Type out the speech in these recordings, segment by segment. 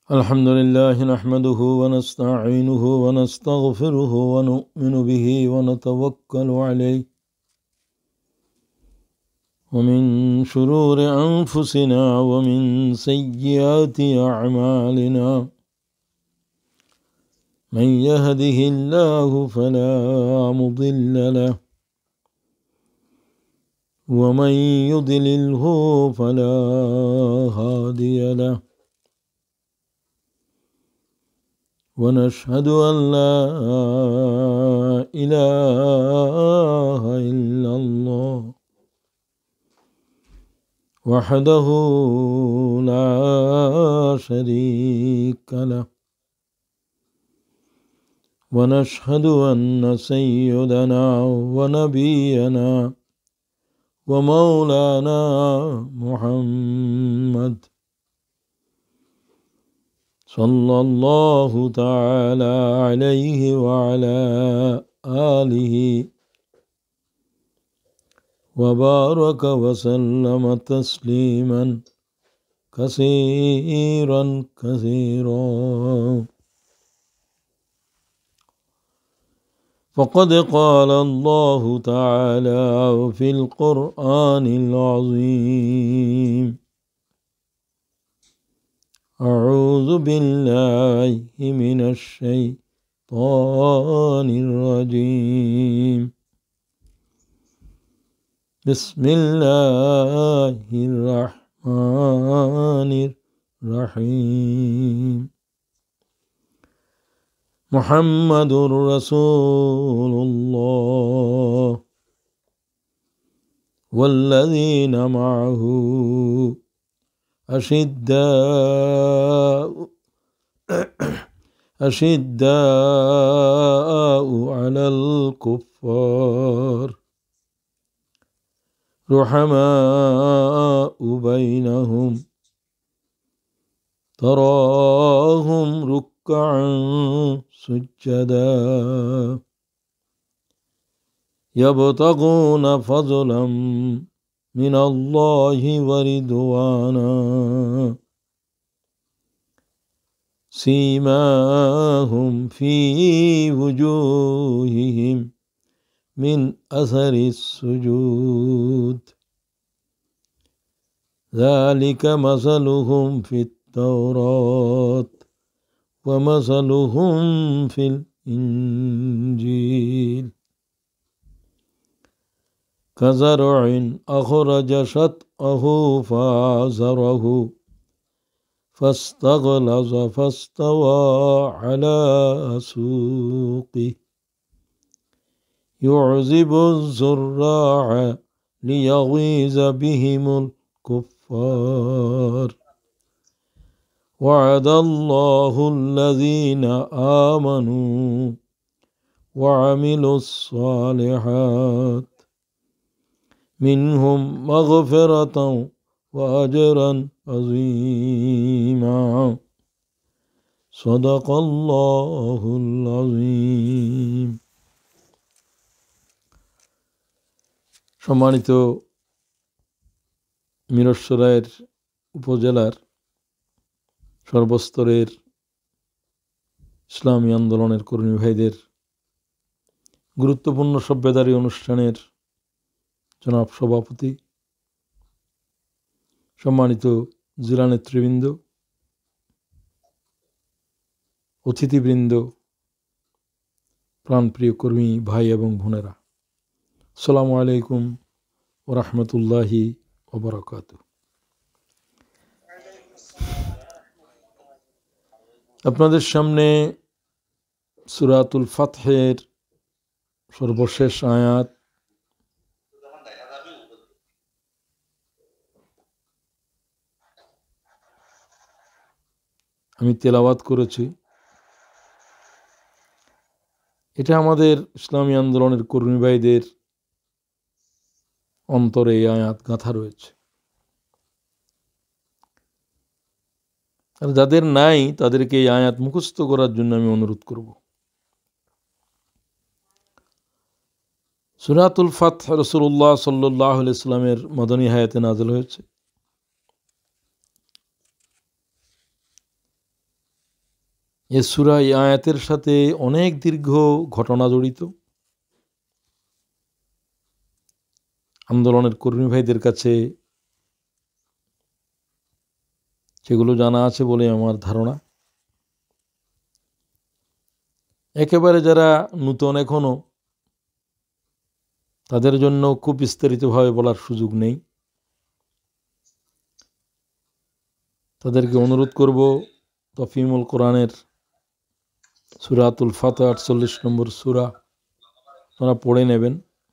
الحمد لله نحمده ونستعينه ونستغفره ونؤمن به ونتوكل عليه ومن شرور أنفسنا ومن سيئات أعمالنا من يهده الله فلا مضل له ومن يضلله فلا هادي له ونشهد أن لا إله إلا الله وحده لا شريك له ونشهد أن سيدنا ونبينا ومولانا محمد صلى الله تعالى عليه وعلى آله وبارك وسلم تسليما كثيرا كثيرا. فقد قال الله تعالى في القرآن العظيم: أعوذ بالله من الشيطان الرجيم. بسم الله الرحمن الرحيم. محمد رسول الله والذين معه أشداء على الكفار رحماء بينهم تراهم ركعا سجدا يبتغون فضلا من الله ورضوانا سيماهم في وجوههم من أثر السجود ذلك مثلهم في التوراة ومثلهم في الإنجيل كزرع أخرج شطأه فآزره فاستغلظ فاستوى على سوقه يعجب الزراع ليغيظ بهم الكفار وعد الله الذين آمنوا وعملوا الصالحات منهم مغفرة وأجرا عظيما. صدق الله العظيم. সম্মানিত মিরসরাইয়ের উপজেলার সর্বস্তরের ইসলামী আন্দোলনের কর্মী ভাইদের গুরুত্বপূর্ণ সভ্যতারী অনুষ্ঠানের জনাব সভাপতি, সম্মানিত জেলা নেতৃবৃন্দ, অতিথিবৃন্দ, প্রাণপ্রিয় কর্মী ভাই এবং বোনেরা, আসসালামু আলাইকুম ওয়া রাহমাতুল্লাহি ওয়া বারাকাতুহু। আপনাদের সামনে সূরাতুল ফাতহের সর্বশেষ আয়াত আমি তেলাওয়াত করেছি। এটা আমাদের ইসলামী আন্দোলনের কর্মী ভাইদের অন্তরে এই আয়াত গাঁথা রয়েছে, আর যাদের নাই তাদেরকে এই আয়াত মুখস্থ করার জন্য আমি অনুরোধ করব। সূরাতুল ফাতহ রাসূলুল্লাহ সাল্লাল্লাহু আলাইহি ওয়াসাল্লামের মদনী হায়াতে নাযিল হয়েছে। এ সূরা এই আয়াতের সাথে অনেক দীর্ঘ ঘটনা জড়িত। আন্দোলনের কর্মী ভাইদের কাছে সেগুলো জানা আছে বলে আমার ধারণা। একেবারে যারা নূতন এখনও, তাদের জন্য খুব বিস্তারিতভাবে বলার সুযোগ নেই। তাদেরকে অনুরোধ করব তফিমুল কোরআনের সূরাতুল ফাতহ 48 নম্বর সূরা আপনারা পড়ে নেবেন।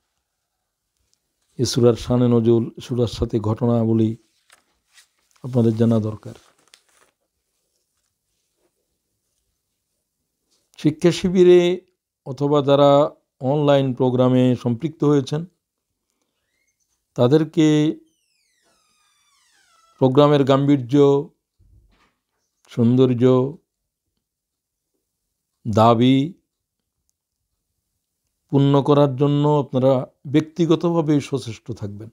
এই সূরার শানে নজুল, সূরার সাথে ঘটনাবলী আপনাদের জানা দরকার। শিক্ষা শিবিরে অথবা যারা অনলাইন প্রোগ্রামে সম্পৃক্ত হয়েছেন, তাদেরকে প্রোগ্রামের গাম্ভীর্য, সৌন্দর্য, দাবি পূর্ণ করার জন্য আপনারা ব্যক্তিগতভাবে সচেষ্ট থাকবেন।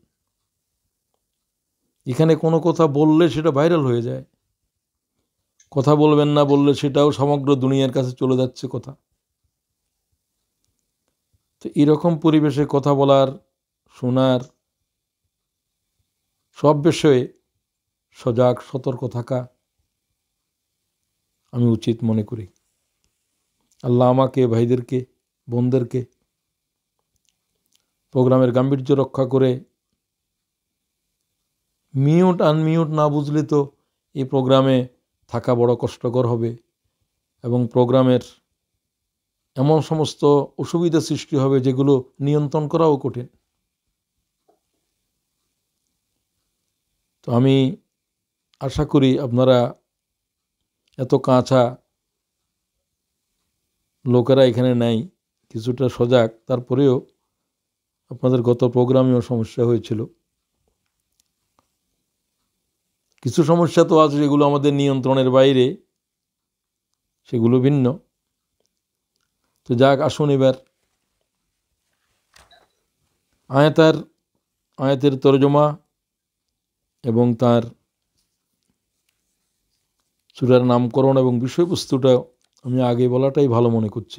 এখানে কোনো কথা বললে সেটা ভাইরাল হয়ে যায়, কথা বলবেন না বললে সেটাও সমগ্র দুনিয়ার কাছে চলে যাচ্ছে কথা। তো এরকম পরিবেশে কথা বলার, শোনার, সব বিষয়ে সজাগ সতর্ক থাকা আমি উচিত মনে করি। আল্লাহ আমাকে, ভাইদেরকে, বোনদেরকে প্রোগ্রামের গাম্ভীর্য রক্ষা করে মিউট আনমিউট না বুঝলে তো এই প্রোগ্রামে থাকা বড় কষ্টকর হবে এবং প্রোগ্রামের এমন সমস্ত অসুবিধা সৃষ্টি হবে যেগুলো নিয়ন্ত্রণ করাও কঠিন। তো আমি আশা করি আপনারা এত কাঁচা লোকেরা এখানে নাই, কিছুটা সজাগ। তারপরেও আপনাদের গত প্রোগ্রামেও সমস্যা হয়েছিল। কিছু সমস্যা তো আছে যেগুলো আমাদের নিয়ন্ত্রণের বাইরে, সেগুলো ভিন্ন। তো যাক, আসুন এবার আয়াতের তরজমা এবং তার সূরার নামকরণ এবং বিষয়বস্তুটা আমি আগে বলাটাই ভালো মনে করছি।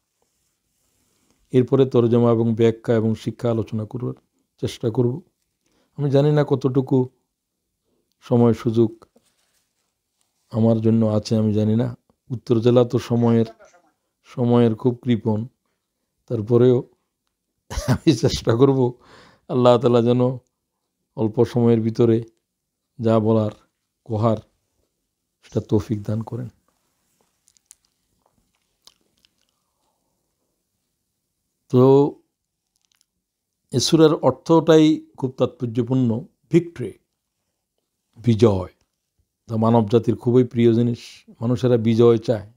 এরপরে তরজমা এবং ব্যাখ্যা এবং শিক্ষা আলোচনা করার চেষ্টা করব। আমি জানি না কতটুকু সময় সুযোগ আমার জন্য আছে, আমি জানি না। উত্তর জেলা তো সময়ের খুব কৃপণ। তারপরেও আমি চেষ্টা করব আল্লাহ তাআলা যেন অল্প সময়ের ভিতরে যা বলার কোহার সেটা তৌফিক দান করেন। তো এই সূরার অর্থটাই খুব তাৎপর্যপূর্ণ। ভিক্টরি, বিজয়, তা মানব জাতির খুবই প্রিয় জিনিস। মানুষেরা বিজয় চায়,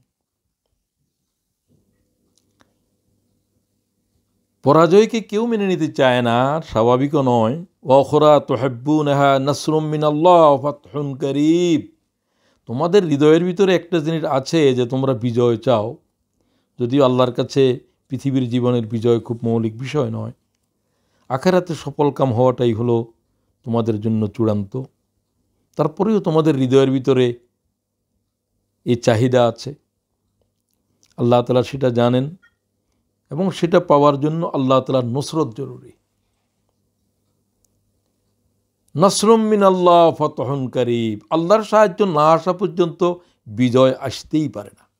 পরাজয়কে কেউ মেনে নিতে চায় না, স্বাভাবিকও নয়। ওয়াখরা তুহিব্বুনাহা নাসরুম মিনাল্লাহ ওয়া ফাতহুন কারীব। তোমাদের হৃদয়ের ভিতরে একটা জিনিস আছে যে তোমরা বিজয় চাও, যদিও আল্লাহর কাছে পৃথিবীর জীবনের বিজয় খুব মৌলিক বিষয় নয়। আখিরাতে সফলকাম হওয়াটাই হলো তোমাদের জন্য চূড়ান্ত। তারপরেও তোমাদের হৃদয়ের ভিতরে এই চাহিদা আছে, আল্লাহ তাআলা সেটা জানেন এবং সেটা পাওয়ার জন্য আল্লাহ তাআলার নুসরত জরুরি। নাসরুম মিনাল্লাহ ফাতহুন কারীব। আল্লাহর সাহায্য না আসা পর্যন্ত বিজয় আসতেই পারে না।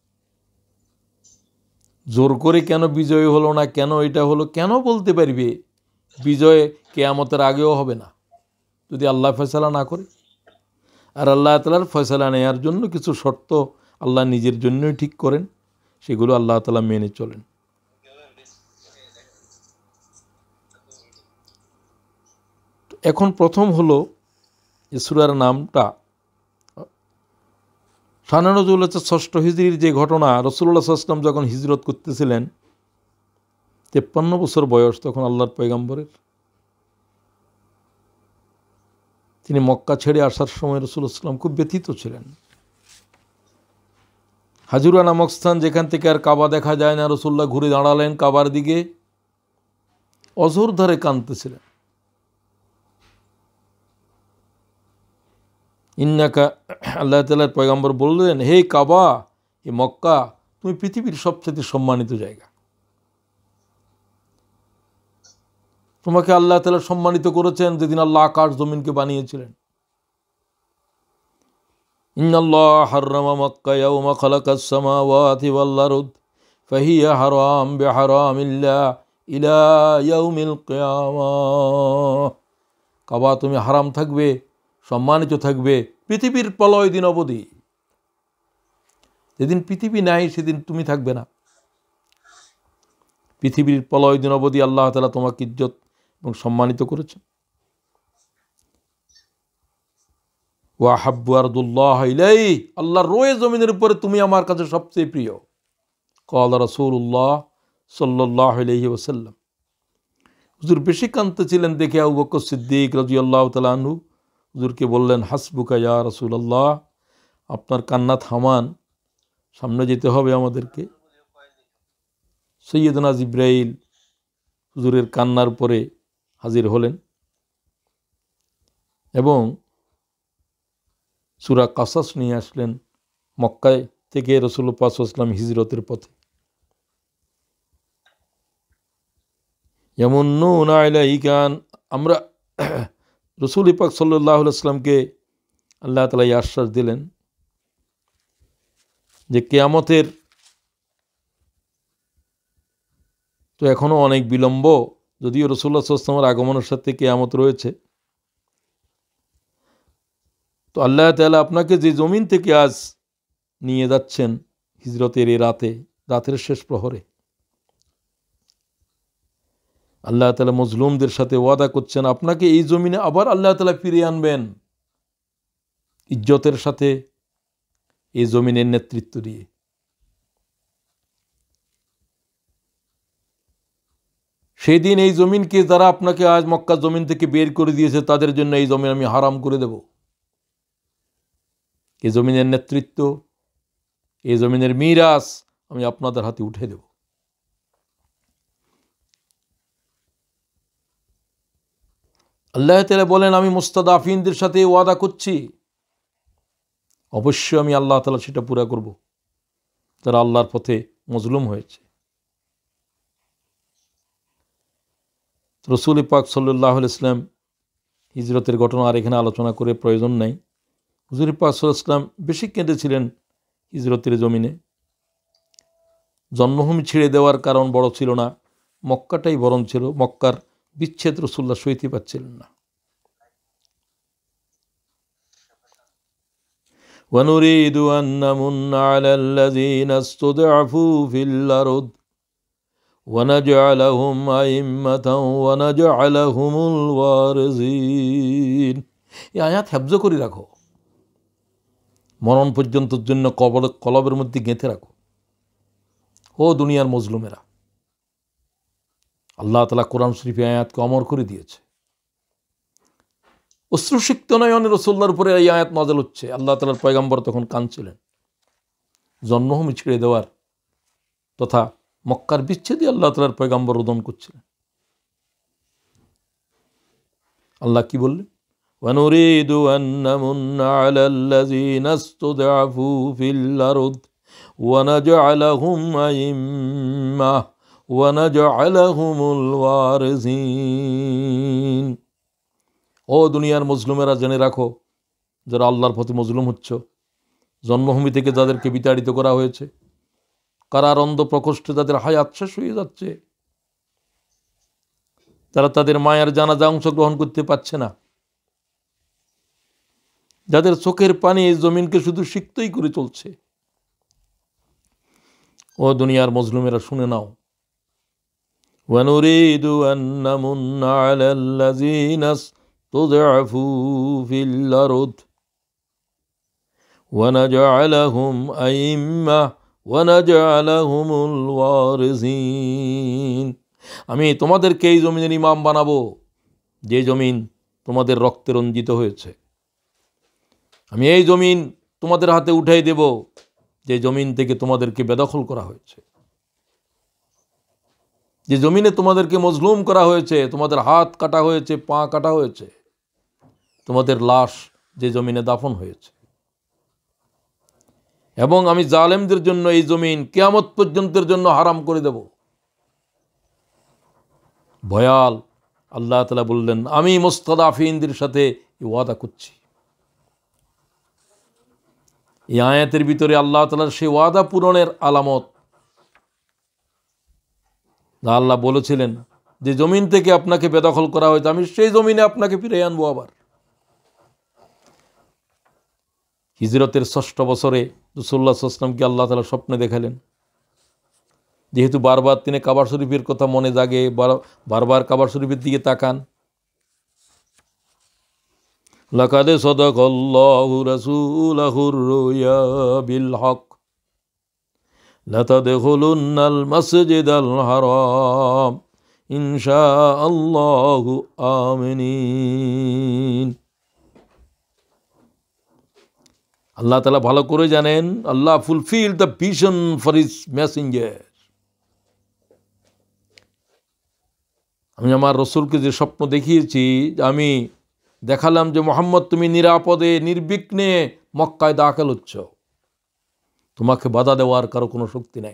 জোর করে কেন বিজয় হলো না, কেন এটা হলো, কেন বলতে পারবে? বিজয় কিয়ামতের আগেও হবে না যদি আল্লাহ ফয়সালা না করে। আর আল্লাহ তাআলার ফয়সালা নেওয়ার জন্য কিছু শর্ত আল্লাহ নিজের জন্যই ঠিক করেন, সেগুলো আল্লাহ তাআলা মেনে চলেন। এখন প্রথম হলো এই সূরার নামটা শানে নজুল হচ্ছে ৬ষ্ঠ হিজরির যে ঘটনা। রাসূলুল্লাহ সাল্লাল্লাহু আলাইহি ওয়াসাল্লাম যখন হিজরত করতেছিলেন, ৫৩ বছর বয়স তখন আল্লাহর পয়গম্বরের। তিনি মক্কা ছেড়ে আসার সময় রাসূলুল্লাহ সাল্লাল্লাহু আলাইহি ওয়াসাল্লাম খুব ব্যথিত ছিলেন। হাজুরা নামক স্থান, যেখান থেকে আর কাবা দেখা যায় না, রাসূলুল্লাহ ঘুরে দাঁড়ালেন কাবার দিকে, অঝোর ধারে কাঁদতেছিলেন। ইন্নাকা, আল্লাহ তাআলার পয়গম্বর বললেন, হে কাবা, এ মক্কা তুমি পৃথিবীর সবচেয়ে সম্মানিত জায়গা। তোমাকে আল্লাহ তাআলা সম্মানিত করেছেন যেদিন আল্লাহ আকাশ জমিনকে বানিয়েছিলেন। ইন্নাল্লাহ হাররামা মক্কা ইয়াওমা খালাকাস সামাওয়াতি ওয়াল আরদ ফাহিয়া হারাম বিহারামিল্লাহ ইলা ইয়াউমিল কিয়ামাহ। কাবা তুমি হারাম থাকবে, সম্মানিত থাকবে পৃথিবীর প্রলয় দিন অবধি। যেদিন পৃথিবী নাই সেদিন তুমি থাকবে না। পৃথিবীর প্রলয় দিন অবধি আল্লাহ তাআলা তোমাকে ইজ্জত এবং সম্মানিত করেছেন। ওয়া হাব্বু আরদুল্লাহ ইলাই, আল্লাহর রয়ে জমিনের উপরে তুমি আমার কাছে সবচেয়ে প্রিয়। ক্বালা রাসূলুল্লাহ সাল্লাল্লাহু আলাইহি ওয়াসাল্লাম। হুজুর বেশি কাঁদতে ছিলেন দেখে আবু বকর সিদ্দিক রাদিয়াল্লাহু তাআলা আনহু হুজুরকে বললেন, হাসবুকা ইয়া রাসূলুল্লাহ, আপনার কান্না থামান, সামনে যেতে হবে আমাদেরকে। সাইয়্যিদুনা জিবরাইল হুজুরের কান্নার পরে হাজির হলেন এবং সূরা কাসাস নিয়ে আসলেন মক্কায় থেকে রাসূলুল্লাহ পাক সাল্লাল্লাহু আলাইহি ওয়াসাল্লাম হিজরতের পথে। ইয়ামুন্নুনা আলাইকা, আমরা রাসূল পাক সাল্লাল্লাহু আলাইহি ওয়াসাল্লামকে আল্লাহ তাআলা এই আশ্বাস দিলেন যে কিয়ামতের তো এখনো অনেক বিলম্ব, যদিও রাসূলুল্লাহ সাল্লাল্লাহু আলাইহি ওয়াসাল্লামের আগমনের সাথে কিয়ামত রয়েছে। তো আল্লাহ তাআলা আপনাকে যে জমিন থেকে আজ নিয়ে যাচ্ছেন হিজরতের এই রাতের শেষ প্রহরে, আল্লাহ তাআলা মজলুমদের সাথে ওয়াদা করছেন আপনাকে এই জমিনে আবার আল্লাহ তাআলা ফিরিয়ে আনবেন ইজ্জতের সাথে, এই জমিনের নেতৃত্ব দিয়ে। সেই দিন এই জমিনকে যারা আপনাকে আজ মক্কা জমিন থেকে বের করে দিয়েছে তাদের জন্য এই জমিন আমি হারাম করে দেব। এই জমিনের নেতৃত্ব, এই জমিনের মিরাস আমি আপনাদের হাতে উঠে দেব। আল্লাহ তাআলা বলেন আমি মুস্তাদাফিনদের সাথে ওয়াদা করছি, অবশ্যই আমি আল্লাহ তাআলা সেটা পুরা করব যারা আল্লাহর পথে মজলুম হয়েছে। রাসূল পাক সাল্লাল্লাহু আলাইহি ওয়াসাল্লাম হিজরতের ঘটনা আর এখানে আলোচনা করে প্রয়োজন নাই। হুজুর পাক সাল্লাল্লাহু আলাইহি ওয়াসাল্লাম বেশি কেঁদেছিলেন হিজরতের জমিনে। জন্মভূমি ছেড়ে দেওয়ার কারণ বড় ছিল না, মক্কাটাই বরং ছিল। মক্কার বিচ্ছেদ রাসূলুল্লাহ সইতে পারছিলেন না। وَنُرِيدُ أَن نَّمُنَّ عَلَى الَّذِينَ اسْتُضْعِفُوا فِي الْأَرْضِ وَنَجْعَلَهُمْ أَئِمَّةً وَنَجْعَلَهُمُ الْوَارِثِينَ। এই আয়াত হেফজ করে রাখো, মরণ পর্যন্তর জন্য কলবের মধ্যে গেঁথে রাখো। ও দুনিয়ার মজলুমেরা, আল্লাহ তাআলা কোরআন শরীফে আয়াতকে অমর করে দিয়েছে। অশ্রুসিক্ত নয়নে রাসূলুল্লাহর উপরে এই আয়াত নাযিল হচ্ছে। আল্লাহ তাআলার পয়গম্বর তখন কাঁদছিলেন জন্মভূমি ছেড়ে দেওয়ার তথা মক্কার বিচ্ছেদে আল্লাহ তাআলার পয়গম্বর রোদন করছিলেন। আল্লাহ কি বললেন? وَنُرِيدُ أَن نَّمُنَّ عَلَى الَّذِينَ اسْتُضْعِفُوا فِي الْأَرْضِ وَنَجْعَلَهُمْ أَئِمَّةً وَنَجْعَلَهُمُ الْوَارِثِينَ। ও দুনিয়ার মজলুমেরা, জেনে রাখো, যারা আল্লাহর পথে মজলুম হচ্ছ, জন্মভূমি থেকে যাদেরকে বিতাড়িত করা হয়েছে, কারারন্দ প্রকোষ্ঠে যাদের হায়াত শেষ হয়ে যাচ্ছে, তারা তাদের মায়ের জানাজা অংশগ্রহণ করতে পারছে না, যাদের চোখের পানি এই জমিনকে শুধু সিক্তই করে চলছে, ও দুনিয়ার মজলুমেরা শুনে নাও। وَنُرِيدُ أَن نَّمُنَّ عَلَى الَّذِينَ اسْتُضْعِفُوا فِي الْأَرْضِ وَنَجْعَلَهُمْ أَئِمَّةً وَنَجْعَلَهُمُ الْوَارِثِينَ। আমি তোমাদেরকে এই জমিনের ইমাম বানাবো যে জমিন তোমাদের রক্তে রঞ্জিত হয়েছে। আমি এই জমিন তোমাদের হাতে উঠাই দেব যে জমিন থেকে তোমাদেরকে বেদখল করা হয়েছে, যে জমিনে তোমাদেরকে মজলুম করা হয়েছে, তোমাদের হাত কাটা হয়েছে, পা কাটা হয়েছে, তোমাদের লাশ যে জমিনে দাফন হয়েছে। এবং আমি জালেমদের জন্য এই জমিন কিয়ামত পর্যন্তের জন্য হারাম করে দেব। ভয়াল আল্লাহ তাআলা বললেন, আমি মুস্তাদাফিনদের সাথে ওয়াদা করছি। এই আয়াতের ভিতরে আল্লাহ তাআলার সেই ওয়াদা পূরণের আলামত। আল্লাহ বলেছিলেন যে জমিন থেকে আপনাকে বেদখল করা হয়েছে, আমি সেই জমিনে আপনাকে ফিরে আনবো আবার। হিজরতের ৬ষ্ঠ বছরে রাসূলুল্লাহ সাল্লাল্লাহু আলাইহি ওয়াসাল্লামকে আল্লাহ তাআলা স্বপ্নে দেখালেন। যেহেতু বারবার তিনি কাবা শরীফের কথা মনে জাগে, বারবার কাবা শরীফের দিকে তাকান। লাকাদ সাদাকাল্লাহু রাসূলাহুর রুয়া বিল হক লাতাদখুলুন্নাল মাসজিদাল হারাম ইনশাআল্লাহু আমিনিন। আল্লাহ তাআলা ভালো করে জানেন, Allah fulfil the vision for his messenger. আমি আমার রসুলকে যে স্বপ্ন দেখিয়েছি, আমি দেখালাম যে মুহাম্মদ তুমি নিরাপদে নির্বিঘ্নে মক্কায় দাখিল হচ্ছ, তোমাকে বাধা দেওয়ার কারো কোনো শক্তি নাই।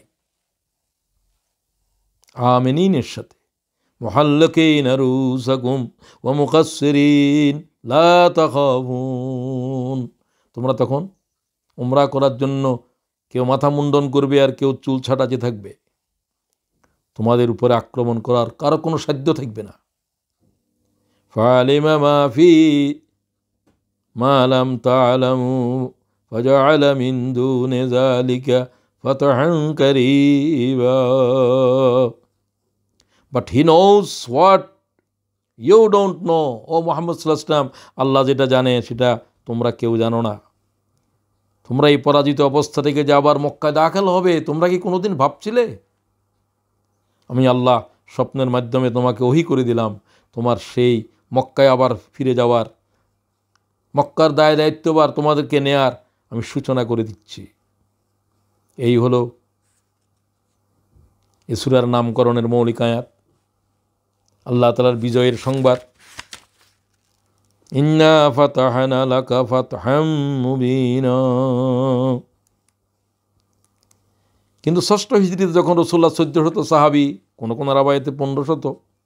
আমিনিনের সাথে মুহাল্লিকিনা রুসাকুম ওয়া মুকাসসিরিন লা তাখাফুন। তোমরা তখন উমরা করার জন্য কেউ মাথা মুন্ডন করবে আর কেউ চুল ছাটাতে থাকবে। তোমাদের উপরে আক্রমণ করার কারো কোনো সাধ্য থাকবে না। ফালিমা মা ফি মা লাম তা'লামু ফাজআলা মিন দুনি যালিকা ফাতহান কারীবা। But he knows what you don't know. O Muhammad সাল্লাল্লাহু আলাইহি ওয়াসাল্লাম, আল্লাহ যেটা জানে সেটা তোমরা কেউ জানো না। তোমরা এই পরাজিত অবস্থা থেকে যে আবার মক্কায় দাখিল হবে, তোমরা কি কোনোদিন ভাবছিলে? আমি আল্লাহ স্বপ্নের মাধ্যমে তোমাকে ওহী করে দিলাম, তোমার সেই মক্কায় আবার ফিরে যাওয়ার, মক্কার দায়িত্ববার তোমাদেরকে নেয়ার আমি সূচনা করে দিচ্ছি। এই হলো এ সূরার নামকরণের মৌলিক আয়াত, আল্লাহ তাআলার বিজয়ের সংবাদ। ইন্না ফাতাহনা লাকা ফাতহাম মুবিনা। কিন্তু ৬ষ্ঠ হিজরিতে যখন রাসূলুল্লাহ ১৪০০ সাহাবী, কোন কোন রাওয়ায়াতে ১৫০০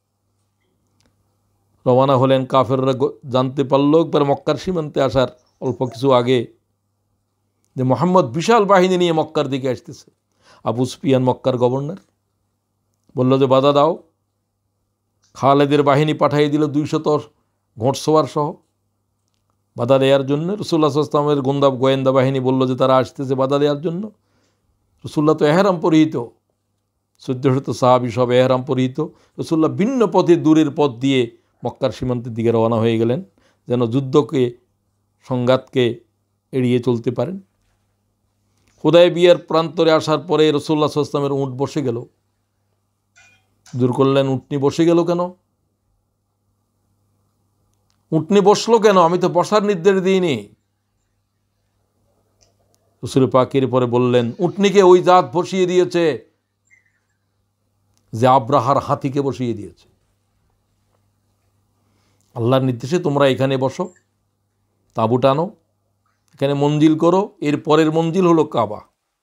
রওনা হলেন, কাফেররা জানতে পারল একবার মক্কার সীমান্তে আসার অল্প কিছু আগে যে মুহাম্মদ বিশাল বাহিনী নিয়ে মক্কার দিকে আসতেছে। আবু সুফিয়ান মক্কার গভর্নর বলল যে বাধা দাও। খালেদের বাহিনী পাঠিয়ে দিল ২০০ ঘোড়সওয়ার সহ বাধা দেওয়ার জন্য। রাসূলুল্লাহ সাল্লাল্লাহু আলাইহি ওয়াসাল্লামের গোয়েন্দা বাহিনী বলল যে তারা আসতেছে বাধা দেওয়ার জন্য। রাসূলুল্লাহ তো এহরাম পরিহিত, ১৪০০ সাহাবী সব এহরাম পরিহিত। রাসূলুল্লাহ ভিন্ন পথে দূরের পথ দিয়ে মক্কার সীমান্তের দিকে রওনা হয়ে গেলেন, যেন যুদ্ধকে সংঘাতকে এড়িয়ে চলতে পারেন। হুদায়বিয়ার প্রান্তরে আসার পরে রাসূলুল্লাহ সাল্লাল্লাহু আলাইহি ওয়াসাল্লামের উট বসে গেল। দূর করলেন, উটনি বসে গেল কেন? উটনি বসলো কেন? আমি তো বসার নির্দেশ দিইনি। রাসূল পাকের পরে বললেন, উটনিকে ওই জাত বসিয়ে দিয়েছে যে আব্রাহার হাতিকে বসিয়ে দিয়েছে। আল্লাহর নির্দেশে তোমরা এখানে বসো, তাঁবু টানো, এখানে মঞ্জিল করো। এর পরের মঞ্জিল হলো কাবা।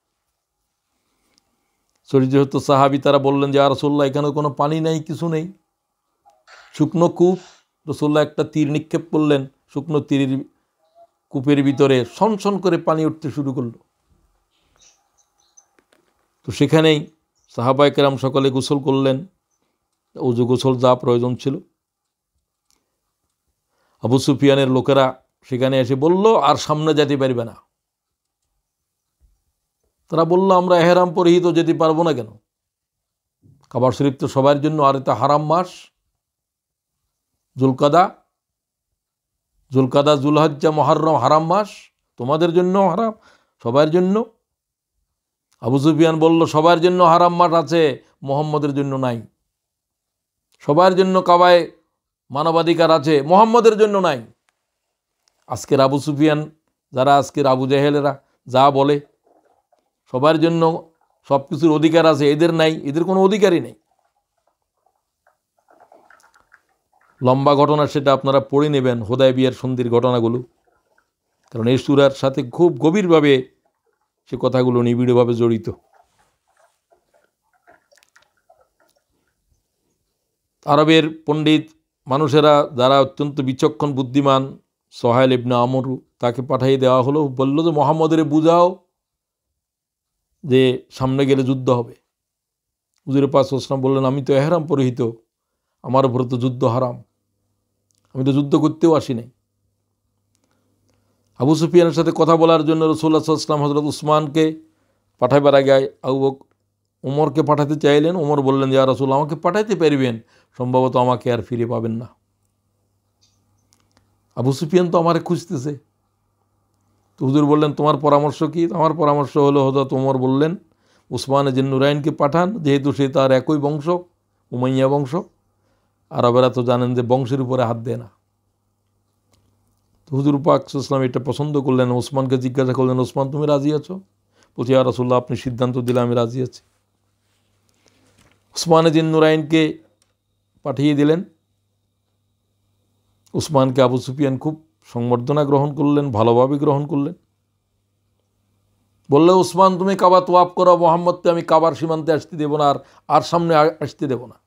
৪০ সাহাবী তারা বললেন যে ইয়া রাসূলুল্লাহ, এখানে কোনো পানি নাই, কিছু নেই, শুকনো কূপ। রাসূলুল্লাহ একটা তীর নিক্ষেপ করলেন, শুকনো তীরের কূপের ভিতরে সনসন করে পানি উঠতে শুরু করলো। তো সেখানেই সাহাবায়ে কেরাম সকলে গোসল করলেন, ওযু গোসল যা প্রয়োজন ছিল। আবু সুফিয়ানের লোকেরা সেখানে এসে বলল আর সামনে যেতে পারবে না। তারা বলল আমরা এহরাম পরিহিত যেতে পারবো না কেন? কাবা শরীফ তো সবার জন্য, আর এটা হারাম মাস, জুলকাদা, জুলহজ্জা, মুহররম হারাম মাস, তোমাদের জন্য হারাম, সবার জন্য। আবু সুফিয়ান বলল সবার জন্য হারাম মাস আছে, মুহাম্মদের জন্য নাই। সবার জন্য কাবায় মানবাধিকার আছে, মুহাম্মদের জন্য নাই। আজকের আবু সুফিয়ান যারা, আজকের আবু জেহেলেরা যা বলে সবার জন্য সব কিছুর অধিকার আছে, এদের নাই, এদের কোনো অধিকারই নেই। লম্বা ঘটনা, সেটা আপনারা পড়ে নেবেন হুদায়বিয়ার সন্ধির ঘটনাগুলো, কারণ এই সূরার সাথে খুব গভীরভাবে সে কথাগুলো নিবিড়ভাবে জড়িত। আরবের পণ্ডিত মানুষেরা যারা অত্যন্ত বিচক্ষণ বুদ্ধিমান, সোহাইল ইবনে আমর, তাকে পাঠিয়ে দেওয়া হলো। বলল যে মুহাম্মদের বুঝাও যে সামনে গেলে যুদ্ধ হবে। হুজুর পাক সাল্লাল্লাহু আলাইহি ওয়াসাল্লাম বললেন, আমি তো এহরাম পরিহিত, আমার উপরে তো যুদ্ধ হারাম, আমি তো যুদ্ধ করতেও আসি নাই। আবু সুফিয়ানের সাথে কথা বলার জন্য রাসূলুল্লাহ সাল্লাল্লাহু আলাইহি ওয়াসাল্লাম হযরত উসমানকে পাঠাইবার আগে ওমরকে পাঠাতে চাইলেন। ওমর বললেন, ইয়া রাসূল, আমাকে পাঠাইতে পারবেন, সম্ভবত আমাকে আর ফিরে পাবেন না। আবু সুফিয়ান তো আমারে খুঁজতেছে। তো হুজুর বললেন, তোমার পরামর্শ কি? আমার পরামর্শ হলো, হযরত ওমর বললেন, উসমানে জিন্নুরাইনকে পাঠান, যেহেতু সে তার একই বংশ, উমাইয়া বংশ। আরবেরা তো জানেন যে বংশের উপরে হাত দেয় না। তো হুজুর পাক সাল্লাল্লাহু আলাইহি ওয়াসাল্লাম এটা পছন্দ করলেন। ওসমানকে জিজ্ঞাসা করলেন, ওসমান তুমি রাজি আছো? বলছি, ইয়া রাসূলুল্লাহ, আপনি সিদ্ধান্ত দিলে আমি রাজি আছি। উসমানে জিন্নুরাইনকে পাঠিয়ে দিলেন। উসমানকে আবু সুফিয়ান খুব সংবর্ধনা গ্রহণ করলেন, ভালোভাবে গ্রহণ করলেন। বললে, উসমান তুমি কাবা তোয়াফ করো, মুহাম্মদকে আমি কাবার সীমান্তে আসতে দেব না, আর সামনে আসতে দেব না।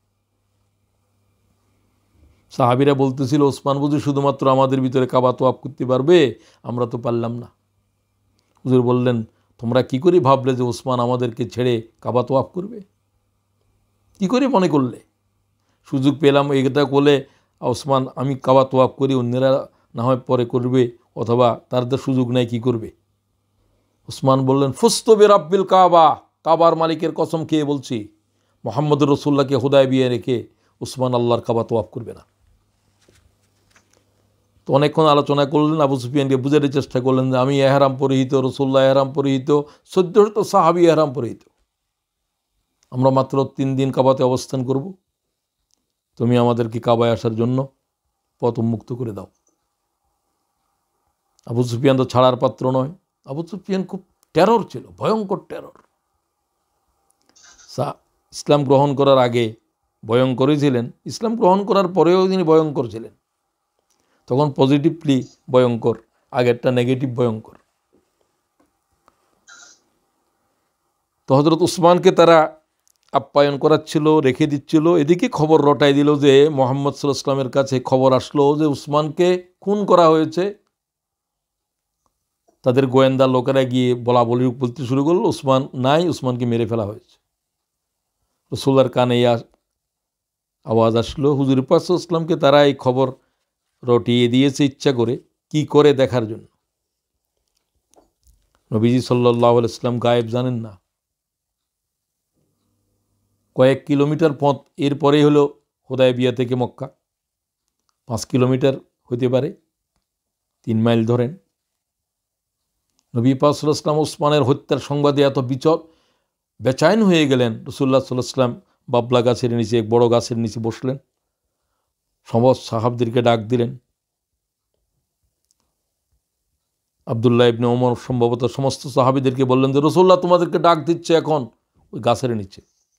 সাহাবীরা বলতেছিল, ওসমান বুঝি শুধুমাত্র আমাদের ভিতরে কাবা তোয়াফ করতে পারবে, আমরা তো পারলাম না। হুজুর বললেন, তোমরা কি করে ভাবলে যে ওসমান আমাদেরকে ছেড়ে কাবা তোয়াফ করবে? কি করে মনে করলে? সুযোগ পেলাম এটা করলে ওসমান আমি কাবা তোয়াফ করি, অন্যেরা না হয় পরে করবে, অথবা তাদের সুযোগ নেই, কি করবে? ওসমান বললেন, ফুস্তু বিরাব্বিল কাবা, কাবার মালিকের কসম খেয়ে বলছি, মুহাম্মদুর রাসূলুল্লাহকে হুদায়বিয়ায় রেখে ওসমান আল্লাহর কাবা তোয়াফ করবে না। তো অনেকক্ষণ আলোচনা করলেন। আবু সুফিয়ানকে বুঝাতে চেষ্টা করলেন যে আমি এহরাম পরিহিত, রাসূলুল্লাহ এহরাম পরিহিত, 14শত সাহাবী এহরাম পরিহিত, আমরা মাত্র 3 দিন কাবাতে অবস্থান করব, তুমি আমাদেরকে কাবায় আসার জন্য পথ উন্মুক্ত করে দাও। আবু সুফিয়ান তো ছাড়ার পাত্র নয়। আবু সুফিয়ান খুব টেরর ছিল, ভয়ঙ্কর টেরর। ইসলাম গ্রহণ করার আগে ভয়ঙ্করই ছিলেন, ইসলাম গ্রহণ করার পরেও তিনি ভয়ঙ্কর ছিলেন। তখন পজিটিভলি ভয়ঙ্কর, আগেরটা নেগেটিভ ভয়ঙ্কর। তো হযরত উসমানকে তারা আপ্যায়ন করাচ্ছিল, রেখে দিচ্ছিল। এদিকে খবর রটাই দিল যে মুহাম্মদ সাল্লাল্লাহু আলাইহি ওয়াসাল্লামের কাছে খবর আসলো যে উসমানকে খুন করা হয়েছে। তাদের গোয়েন্দা লোকেরা গিয়ে বলতে শুরু করলো, উসমান নাই, উসমানকে মেরে ফেলা হয়েছে। রাসূলুল্লাহর কানে আওয়াজ আসলো। হুজুর পাক সাল্লাল্লাহু আলাইহি ওয়াসাল্লামকে তারা এই খবর রটিয়ে দিয়েছে ইচ্ছা করে, কি করে দেখার জন্য। নবীজি সাল্লাল্লাহু আলাইহি ওয়াসাল্লাম গায়েব জানেন না। কয়েক কিলোমিটার পথ, এরপরেই হলো হুদায়বিয়া থেকে মক্কা, 5 কিলোমিটার হতে পারে, 3 মাইল ধরেন। নবী পাক সাল্লাল্লাহু আলাইহি ওয়াসাল্লাম ওসমানের হত্যার সংবাদে এত বেচাইন হয়ে গেলেন। রাসূলুল্লাহ সাল্লাল্লাহু আলাইহি ওয়াসাল্লাম বাবলা গাছের নিচে, এক বড় গাছের নিচে বসলেন, সমস্ত সাহাবদেরকে ডাক দিলেন। আব্দুল্লাহ ইবনে ওমর সম্ভবত সমস্ত সাহাবীদেরকে বললেন যে রাসূলুল্লাহ তোমাদেরকে ডাক দিচ্ছে এখন ওই গাছের নিচে।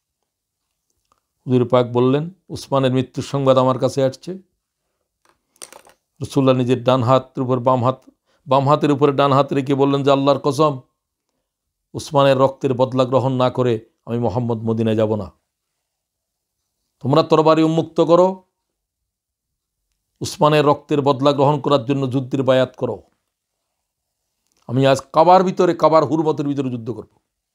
হুজুর পাক বললেন, উসমানের মৃত্যুর সংবাদ আমার কাছে আসছে। রাসূলুল্লাহ নিজের ডান হাতের উপর বাম হাতের উপরে ডান হাত রেখে বললেন যে আল্লাহর কসম, উসমানের রক্তের বদলা গ্রহণ না করে আমি মুহাম্মদ মদিনায় যাব না। তোমরা তরবারি উন্মুক্ত করো, উসমানের রক্তের বদলা গ্রহণ করার জন্য যুদ্ধের বায়াত করো। আমি আজ কাবার হুরমতের ভিতরে যুদ্ধ করব।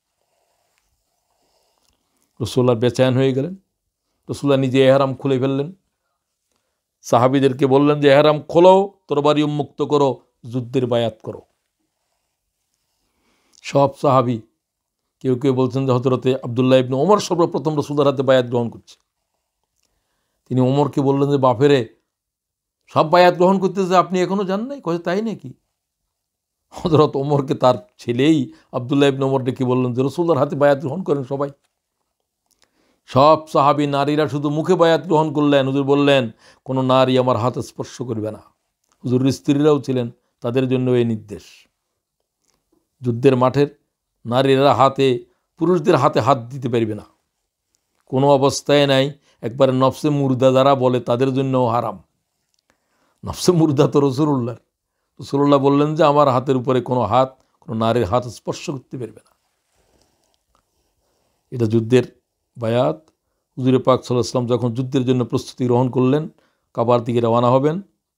রাসূলুল্লাহ বেচैन হয়ে গেলেন। রাসূলুল্লাহ নিজে ইহরাম খুলে ফেললেন। সাহাবীদেরকে বললেন যে ইহরাম খোলো, তরবারি উন্মুক্ত করো, যুদ্ধের বায়াত করো। সব সাহাবী, কেউ কেউ বলছেন যে হযরতে আব্দুল্লাহ ইবনে ওমর সর্বপ্রথম রাসূলুল্লাহর হাতে বায়াত গ্রহণ করছে। তিনি ওমরকে বললেন যে বাপেরে, সব বায়াত গ্রহণ করতেছে, আপনি এখনো যান নাই? কয়ে তাই নাকি? হযরত ওমরকে তার ছেলেই আব্দুল্লাহ ইবনে ওমর ডেকে বললেন যে রাসূলুল্লাহর হাতে বায়াত গ্রহণ করেন সবাই। সব সাহাবী নারীরা শুধু মুখে বায়াত গ্রহণ করলেন। হুজুর বললেন, কোনো নারী আমার হাত স্পর্শ করবে না। হুজুরের স্ত্রীরাও ছিলেন, তাদের জন্য এই নির্দেশ। যুদ্ধের মাঠের নারীরা পুরুষদের হাতে হাত দিতে পারবে না, কোনো অবস্থায় নাই। একবারে নফসে মুর্দা যারা বলে তাদের জন্যও হারাম। নফসে মুর্দা তো রাসূলুল্লাহ বললেন যে আমার হাতের উপরে কোনো হাত কোনো নারীর হাত স্পর্শ করতে পারবে না। এটা যুদ্ধের বায়াত। হুজুরে পাক সাল্লাল্লাহু আলাইহি ওয়াসাল্লাম যখন যুদ্ধের জন্য প্রস্তুতি গ্রহণ করলেন, কাবার দিকে রওনা হবেন,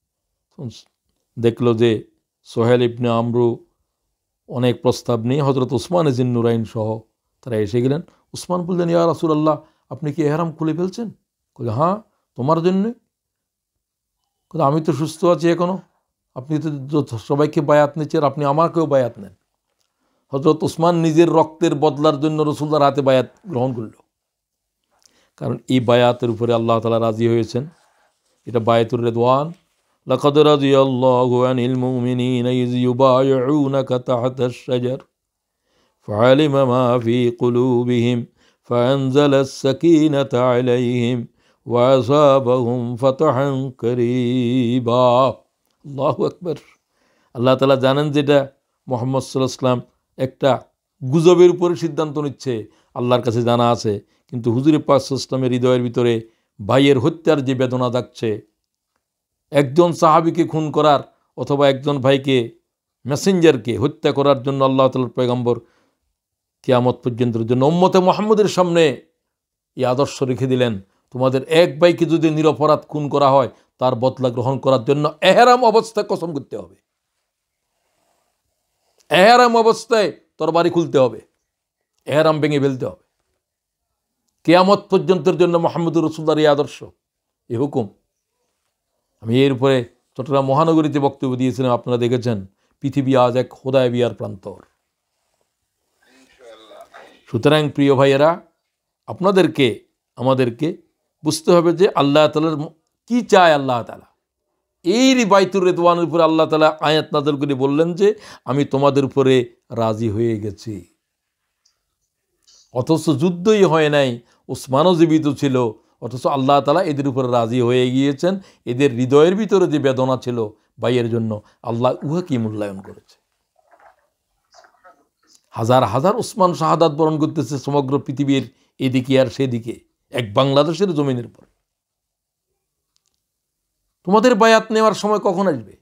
দেখলো যে সোহেল ইবনে আমরু অনেক প্রস্তাব নিয়ে হযরত উসমান জিন্নুরাইন সহ তারা এসে গেলেন। উসমান বললেন, ইয়া রাসূলুল্লাহ, আপনি কি ইহরাম খুলে ফেলছেন? বলে, হ্যাঁ, তোমার জন্যে। আমি তো সুস্থ আছি এখনো, আপনি তো সবাইকে বায়াত নিচ্ছেন, আপনি আমাকেও বায়াত নেন। হযরত উসমান নিজের রক্তের বদলার জন্য রাসূলুল্লাহর হাতে বায়াত গ্রহণ করল, কারণ এই বায়াতের উপরে আল্লাহ তাআলা রাজি হয়েছেন। এটা বায়াতুর রিদওয়ান। লাকাদ রাদিয়াল্লাহু আনিল মুমিনিনা ইয ইউবাইউনাকা তাহতাশ শাজার ফাআলিমা মা ফি কুলুবিহিম ফাআনজালাস সাকিনাতা আলাইহিম ওয়া আসাবাহুম ফাতহান করিবা। আল্লাহু আকবার। আল্লাহ তাআলা জানেন যেটা মুহাম্মদ সাল্লাল্লাহু আলাইহি ওয়াসাল্লাম একটা গুজবের উপরে সিদ্ধান্ত নিচ্ছে, আল্লাহর কাছে জানা আছে। কিন্তু হুজুরে পাক সাল্লাল্লাহু আলাইহি ওয়াসাল্লামের হৃদয়ের ভিতরে ভাইয়ের হত্যার যে বেদনা জাগছে, একজন সাহাবীকে খুন করার অথবা একজন ভাইকে মেসেঞ্জারকে হত্যা করার জন্য আল্লাহ তাআলার পয়গম্বর কিয়ামত পর্যন্তের জন্য উম্মতে মুহাম্মদের সামনে এই আদর্শ রেখে দিলেন, তোমাদের এক ভাইকে যদি নিরপরাধ খুন করা হয়, তার বদলা গ্রহণ করার জন্য এহরাম অবস্থায় কসম করতে হবে, এহরাম অবস্থায় তরবারি খুলতে হবে, এহরাম ভেঙে ফেলতে হবে। কিয়ামত পর্যন্তের জন্য মুহাম্মদুর রাসূলুল্লাহর এই আদর্শ, এই হুকুম। আমি এর উপরে চট্টগ্রাম মহানগরীতে বক্তব্য দিয়েছিলাম, আপনারা দেখেছেন। পৃথিবী আজ এক হুদায়বিয়ার প্রান্তর। সুতরাং প্রিয় ভাইয়েরা, আপনাদেরকে আমাদেরকে বুঝতে হবে যে আল্লাহ তাআলার কি চায়। আল্লাহ তাআলা এই বাইতুর রিদওয়ানের উপরে আল্লাহ তাআলা আয়াত নাযিল করে বললেন যে আমি তোমাদের উপরে রাজি হয়ে গেছি। অথচ যুদ্ধই হয় নাই, উসমানও জীবিত ছিল, অথচ আল্লাহ তাআলা এদের উপরে রাজি হয়ে গিয়েছেন। এদের হৃদয়ের ভিতরে যে বেদনা ছিল ভাইয়ের জন্য, আল্লাহ উহাকে মূল্যায়ন করেছে। হাজার হাজার উসমান শাহাদাত বরণ করতেছে সমগ্র পৃথিবীর এদিকে আর সেদিকে, এক বাংলাদেশের জমিনের উপর। তোমাদের বায়াত নেওয়ার সময় কখন আসবে?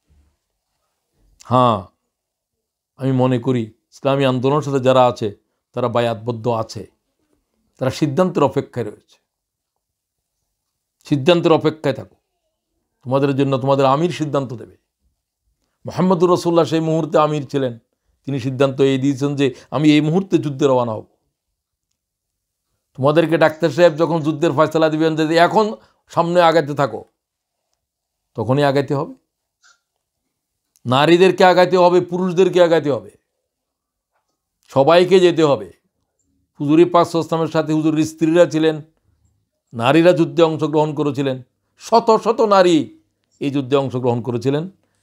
হ্যাঁ, আমি মনে করি ইসলামী আন্দোলনের সাথে যারা আছে তারা বায়াতবদ্ধ আছে, তারা সিদ্ধান্তের অপেক্ষায় রয়েছে। সিদ্ধান্তের অপেক্ষায় থাকো, তোমাদের জন্য তোমাদের আমির সিদ্ধান্ত দেবে। মুহাম্মদুর রাসূলুল্লাহ সেই মুহূর্তে আমির ছিলেন, তিনি সিদ্ধান্ত এই দিয়েছেন যে আমি এই মুহূর্তে যুদ্ধে রওনা হব। তোমাদেরকে ডাক্তার সাহেব যখন যুদ্ধের ফয়সালা দিবেন যে এখন সামনে আগাতে থাকো, তখনই আগাইতে হবে। নারীদেরকে আগাইতে হবে, পুরুষদেরকে আগাইতে হবে, সবাইকে যেতে হবে। হুজুরে পাক সাল্লাল্লাহু আলাইহি ওয়াসাল্লামের সাথে হুজুরের স্ত্রীরা ছিলেন, নারীরা যুদ্ধে অংশগ্রহণ করেছিলেন, শত শত নারী এই যুদ্ধে অংশগ্রহণ করেছিলেন।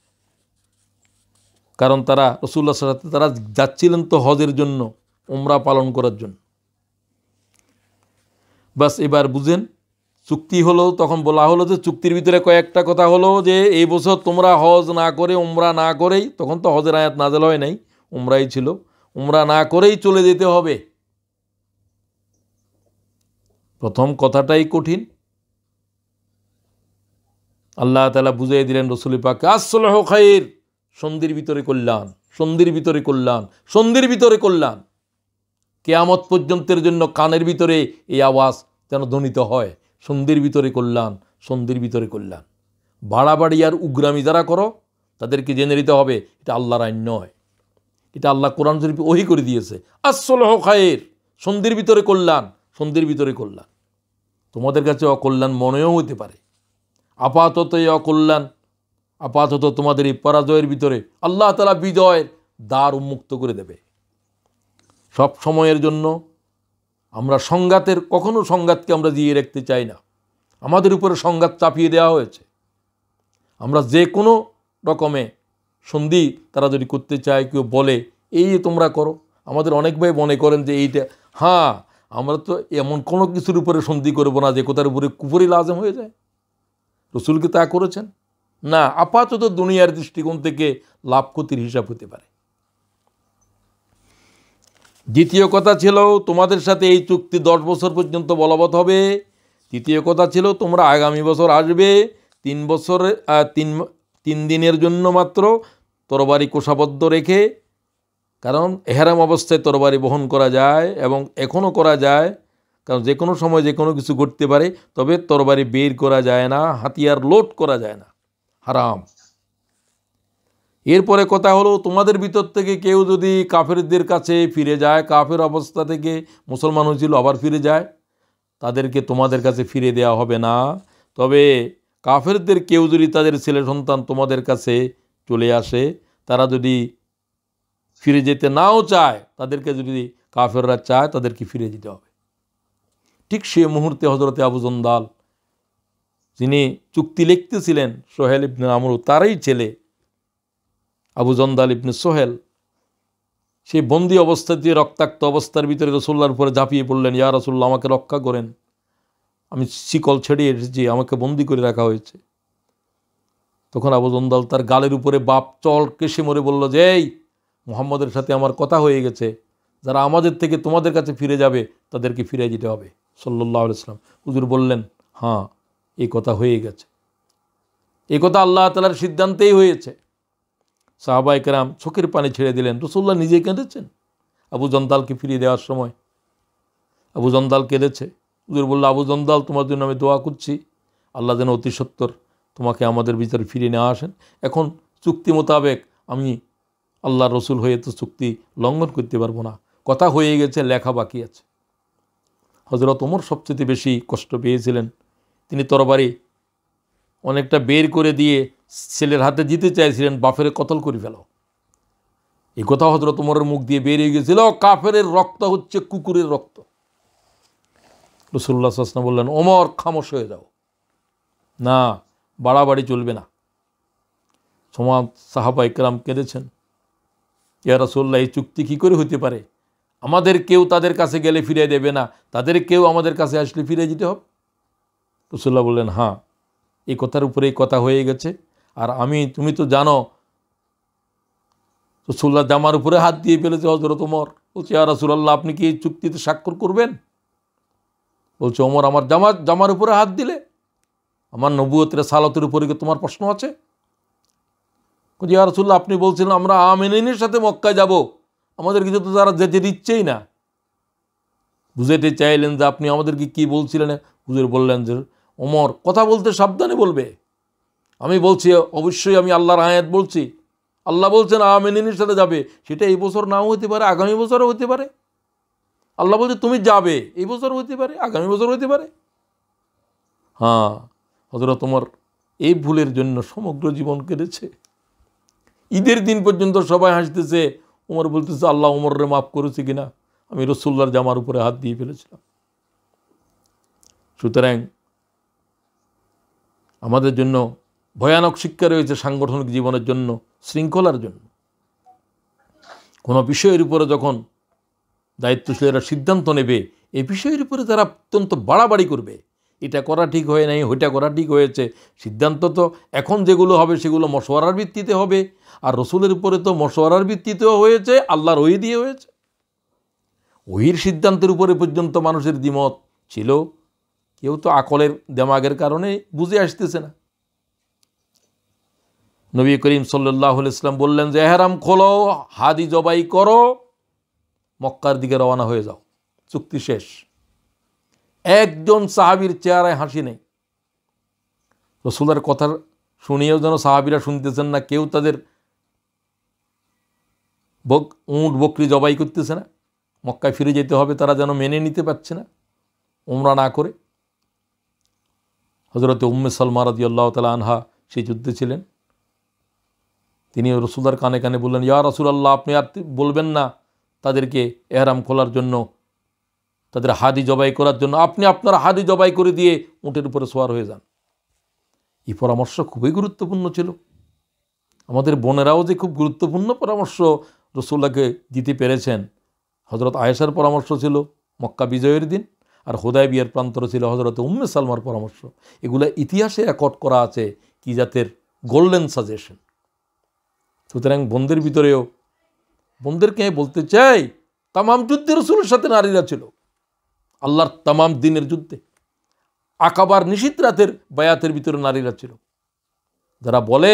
কারণ তারা রাসূলুল্লাহর সাথে তারা যাচ্ছিলেন তো হজের জন্য, উমরা পালন করার জন্য। বাস এবার বুঝেন, চুক্তি হলো, তখন বলা হলো যে চুক্তির ভিতরে কয়েকটা কথা হলো যে এই বছর তোমরা হজ না করে, উমরা না করেই, তখন তো হজের আয়াত নাযিল হয় নাই, উমরাই ছিল, উমরা না করেই চলে যেতে হবে। প্রথম কথাটাই কঠিন। আল্লাহ তাআলা বুঝিয়ে দিলেন রাসূল পাককে, আসলহু খায়র, সন্ধির ভিতরে কল্যাণ, সন্ধির ভিতরে কল্যাণ, সন্ধির ভিতরে কল্যাণ। কিয়ামত পর্যন্তের জন্য কানের ভিতরে এই আওয়াজ যেন ধ্বনিত হয়, সন্ধির ভিতরে কল্যাণ, সন্ধির ভিতরে কল্যাণ। বাড়াবাড়ি আর উগ্রামি যারা করো তাদেরকে জেনে নিতে হবে এটা আল্লাহর আইন নয়, এটা আল্লাহ কোরআন শরীফে ওহী করে দিয়েছে। আসলহু খায়র, সন্ধির ভিতরে কল্যাণ, সন্ধির ভিতরে কল্যাণ। তোমাদের কাছে অকল্যাণ মনেও হতে পারে, আপাতত এই অকল্যাণ, আপাতত তোমাদের এই পরাজয়ের ভিতরে আল্লাহ তাআলা বিজয়ের দ্বার উন্মুক্ত করে দেবে। সব সময়ের জন্য আমরা সংঘাতের, কখনো সংঘাতকে আমরা জিয়ে রাখতে চাই না। আমাদের উপরে সংঘাত চাপিয়ে দেওয়া হয়েছে। আমরা যে কোনো রকমে সন্ধি তারা যদি করতে চায়, কেউ বলে এই তোমরা করো, আমাদের অনেক ভাই মনে করেন যে এইটা, হ্যাঁ আমরা তো এমন কোনো কিছুর উপরে সন্ধি করবো না যে কোথার উপরে কুফরি লাজম হয়ে যায়। রাসূলকে তা করেছেন না। আপাতত দুনিয়ার দৃষ্টিকোণ থেকে লাভ ক্ষতির হিসাব হতে পারে। দ্বিতীয় কথা ছিল তোমাদের সাথে এই চুক্তি 10 বছর পর্যন্ত বলবৎ হবে। তৃতীয় কথা ছিল তোমরা আগামী বছর আসবে, 3 বছরে 3 দিনের জন্য মাত্র তরবারি কোষাবদ্ধ রেখে কারণ এহরাম অবস্থায় তরবারি বহন করা যায় এবং এখনও করা যায়, কারণ যে কোনো সময় যে কোনো কিছু ঘটতে পারে। তবে তরবারি বের করা যায় না, হাতিয়ার লোড করা যায় না, হারাম। এরপরে কথা হলো, তোমাদের ভিতর থেকে কেউ যদি কাফেরদের কাছে ফিরে যায়, কাফের অবস্থা থেকে মুসলমান হয়েছিল আবার ফিরে যায়, তাদেরকে তোমাদের কাছে ফিরে দেওয়া হবে না। তবে কাফেরদের কেউ যদি তাদের ছেলে সন্তান তোমাদের কাছে চলে আসে, তারা যদি ফিরে যেতে নাও চায়, তাদেরকে যদি কাফেররা চায় তাদেরকে ফিরে যেতে হবে। ঠিক সে মুহূর্তে হযরতে আবু জন্দাল, যিনি চুক্তি লিখতেছিলেন সোহেল ইবনে আমর, তারই ছেলে আবু জন্দাল ইবনে সোহেল, সেই বন্দি অবস্থাতে রক্তাক্ত অবস্থার ভিতরে রাসূলুল্লাহর উপরে ঝাঁপিয়ে পড়লেন, ইয়া রাসূলুল্লাহ, আমাকে রক্ষা করেন, আমি শিকল ছেড়ে এসেছি, আমাকে বন্দি করে রাখা হয়েছে। তখন আবু জন্দাল তার গালের উপরে বাপ চল কেশে মরে বলল যে, এই মুহাম্মদের সাথে আমার কথা হয়ে গেছে, যারা আমাদের থেকে তোমাদের কাছে ফিরে যাবে তাদেরকে ফিরে যেতে হবে সাল্লাল্লাহু আলাইহি ওয়াসাল্লাম। হুজুর বললেন, হ্যাঁ, এই কথা হয়ে গেছে, এই কথা আল্লাহ তাআলার সিদ্ধান্তেই হয়েছে। সাহাবায়ে কেরাম চোখের পানি ছেড়ে দিলেন। রাসূলুল্লাহ নিজে কেঁদেছেন আবু জন্দালকে ফিরিয়ে দেওয়ার সময়। আবু জন্দাল কেঁদেছে। হুজুর বলল, আবু জন্দাল, তোমার জন্য আমি দোয়া করছি, আল্লাহ যেন অতি সত্বর তোমাকে আমাদের ভিতরে ফিরিয়ে নিয়ে আসেন। এখন চুক্তি মোতাবেক আমি আল্লাহর রসুল হয়ে তো চুক্তি লঙ্ঘন করতে পারবো না, কথা হয়ে গেছে, লেখা বাকি আছে। হযরত ওমর সবচেয়ে বেশি কষ্ট পেয়েছিলেন। তিনি তরবারি অনেকটা বের করে দিয়ে ছেলের হাতে দিতে চাইছিলেন, বাফের কতল করে ফেলো। এই কথা হযরত ওমরের মুখ দিয়ে বেরিয়ে গেছিল, কাফেরের রক্ত হচ্ছে কুকুরের রক্ত। রাসূলুল্লাহ সাল্লাল্লাহু আলাইহি ওয়াসাল্লাম বললেন, ওমর খামোশ হয়ে যাও, না, বাড়াবাড়ি চলবে না। সাহাবায়ে কেরাম কেঁদেছেন, ইয়া রাসূলুল্লাহ, এই চুক্তি কী করে হতে পারে? আমাদের কেউ তাদের কাছে গেলে ফিরে দেবে না, তাদের কেউ আমাদের কাছে আসলে ফিরে যেতে হবে। রাসূলুল্লাহ বললেন, হ্যাঁ, এই কথার উপরেই কথা হয়ে গেছে। আর তুমি তো জানো, রাসূলুল্লাহ জামার উপরে হাত দিয়ে ফেলেছে হযরত ওমর। বলছে, ইয়া রাসূলুল্লাহ, আপনি কি এই চুক্তিতে স্বাক্ষর করবেন? বলছে, ওমর, আমার জামার উপরে হাত দিলে আমার নবুয়তের সালাতের উপরে কি তোমার প্রশ্ন আছে? ইয়া রাসূলুল্লাহ, আপনি বলছিলেন আমরা আমিনের সাথে মক্কায় যাব, আমাদের কিছু তো তারা যেতে দিচ্ছেই না। বুঝাইতে চাইলেন যে আপনি আমাদেরকে কি বলছিলেন। হুজুর বললেন যে, ওমর, কথা বলতে সাবধানে বলবে। আমি বলছি, অবশ্যই আমি আল্লাহর আয়াত বলছি, আল্লাহ বলছেন আমিনের সাথে যাবে, সেটা এই বছর নাও হতে পারে, আগামী বছরও হতে পারে। আল্লাহ বলছে তুমি যাবে, এই বছর হতে পারে, আগামী বছর হতে পারে। হ্যাঁ, হযরত ওমর এই ভুলের জন্য সমগ্র জীবন কেটেছে। ঈদের দিন পর্যন্ত সবাই হাসতেছে, ওমর বলতেছে, আল্লাহ ওমরে মাফ করেছে কিনা, আমি রাসূলুল্লাহর জামার উপরে হাত দিয়ে ফেলেছিলাম। সুতরাং আমাদের জন্য ভয়ানক শিক্ষা রয়েছে সাংগঠনিক জীবনের জন্য, শৃঙ্খলার জন্য। কোনো বিষয়ের উপরে যখন দায়িত্বশীলেরা সিদ্ধান্ত নেবে, এই বিষয়ের উপরে তারা অত্যন্ত বাড়াবাড়ি করবে, এটা করা ঠিক হয় নাই, ওইটা করা ঠিক হয়েছে। সিদ্ধান্ত তো এখন যেগুলো হবে সেগুলো মশওয়ারার ভিত্তিতে হবে, আর রসুলের উপরে তো মশওয়ারার ভিত্তিতেও হয়েছে, আল্লাহর ওহী দিয়ে হয়েছে। ওহীর সিদ্ধান্তের উপরে পর্যন্ত মানুষের দ্বিমত ছিল, কেউ তো আকলের দেমাগের কারণে বুঝে আসতেছে না। নবী করিম সাল্লাল্লাহু আলাইহি ওয়াসাল্লাম বললেন যে, এহরাম খোলো, হাদি জবাই করো, মক্কার দিকে রওনা হয়ে যাও, চুক্তি শেষ। একজন সাহাবীর চেহারায় হাসি নেই। রাসূলের কথা শুনিয়েও যেন সাহাবীরা শুনতেছেন না, কেউ তাদের উট বকরি জবাই করতেছে না, মক্কায় ফিরে যেতে হবে তারা যেন মেনে নিতে পারছে না উমরা না করে। হযরতে উম্মে সালমা রাদিয়াল্লাহু তাআলা আনহা সেই যুদ্ধে ছিলেন। তিনি রাসূলের কানে কানে বললেন, ইয়া রাসূলুল্লাহ, আপনি আর বলবেন না তাদেরকে এহরাম খোলার জন্য, তাদের হাদি জবাই করার জন্য, আপনি আপনার হাদি জবাই করে দিয়ে উটের উপরে সওয়ার হয়ে যান। এই পরামর্শ খুবই গুরুত্বপূর্ণ ছিল। আমাদের বোনেরাও যে খুব গুরুত্বপূর্ণ পরামর্শ রাসূলকে দিতে পেরেছেন। হযরত আয়েশার পরামর্শ ছিল মক্কা বিজয়ের দিন, আর হুদায়বিয়ার প্রান্তরে ছিল হযরত উম্মে সালমার পরামর্শ। এগুলো ইতিহাসে রেকর্ড করা আছে, কি জাতের গোল্ডেন সাজেশন। সুতরাং বোনদের ভিতরেও, বোনদেরকে বলতে চাই, তামাম যুদ্ধে রাসূলের সাথে নারীরা ছিল, আল্লাহর তামাম দিনের যুদ্ধে। আকাবার নিশীত রাতের বায়াতের ভিতরে নারীরা ছিল। যারা বলে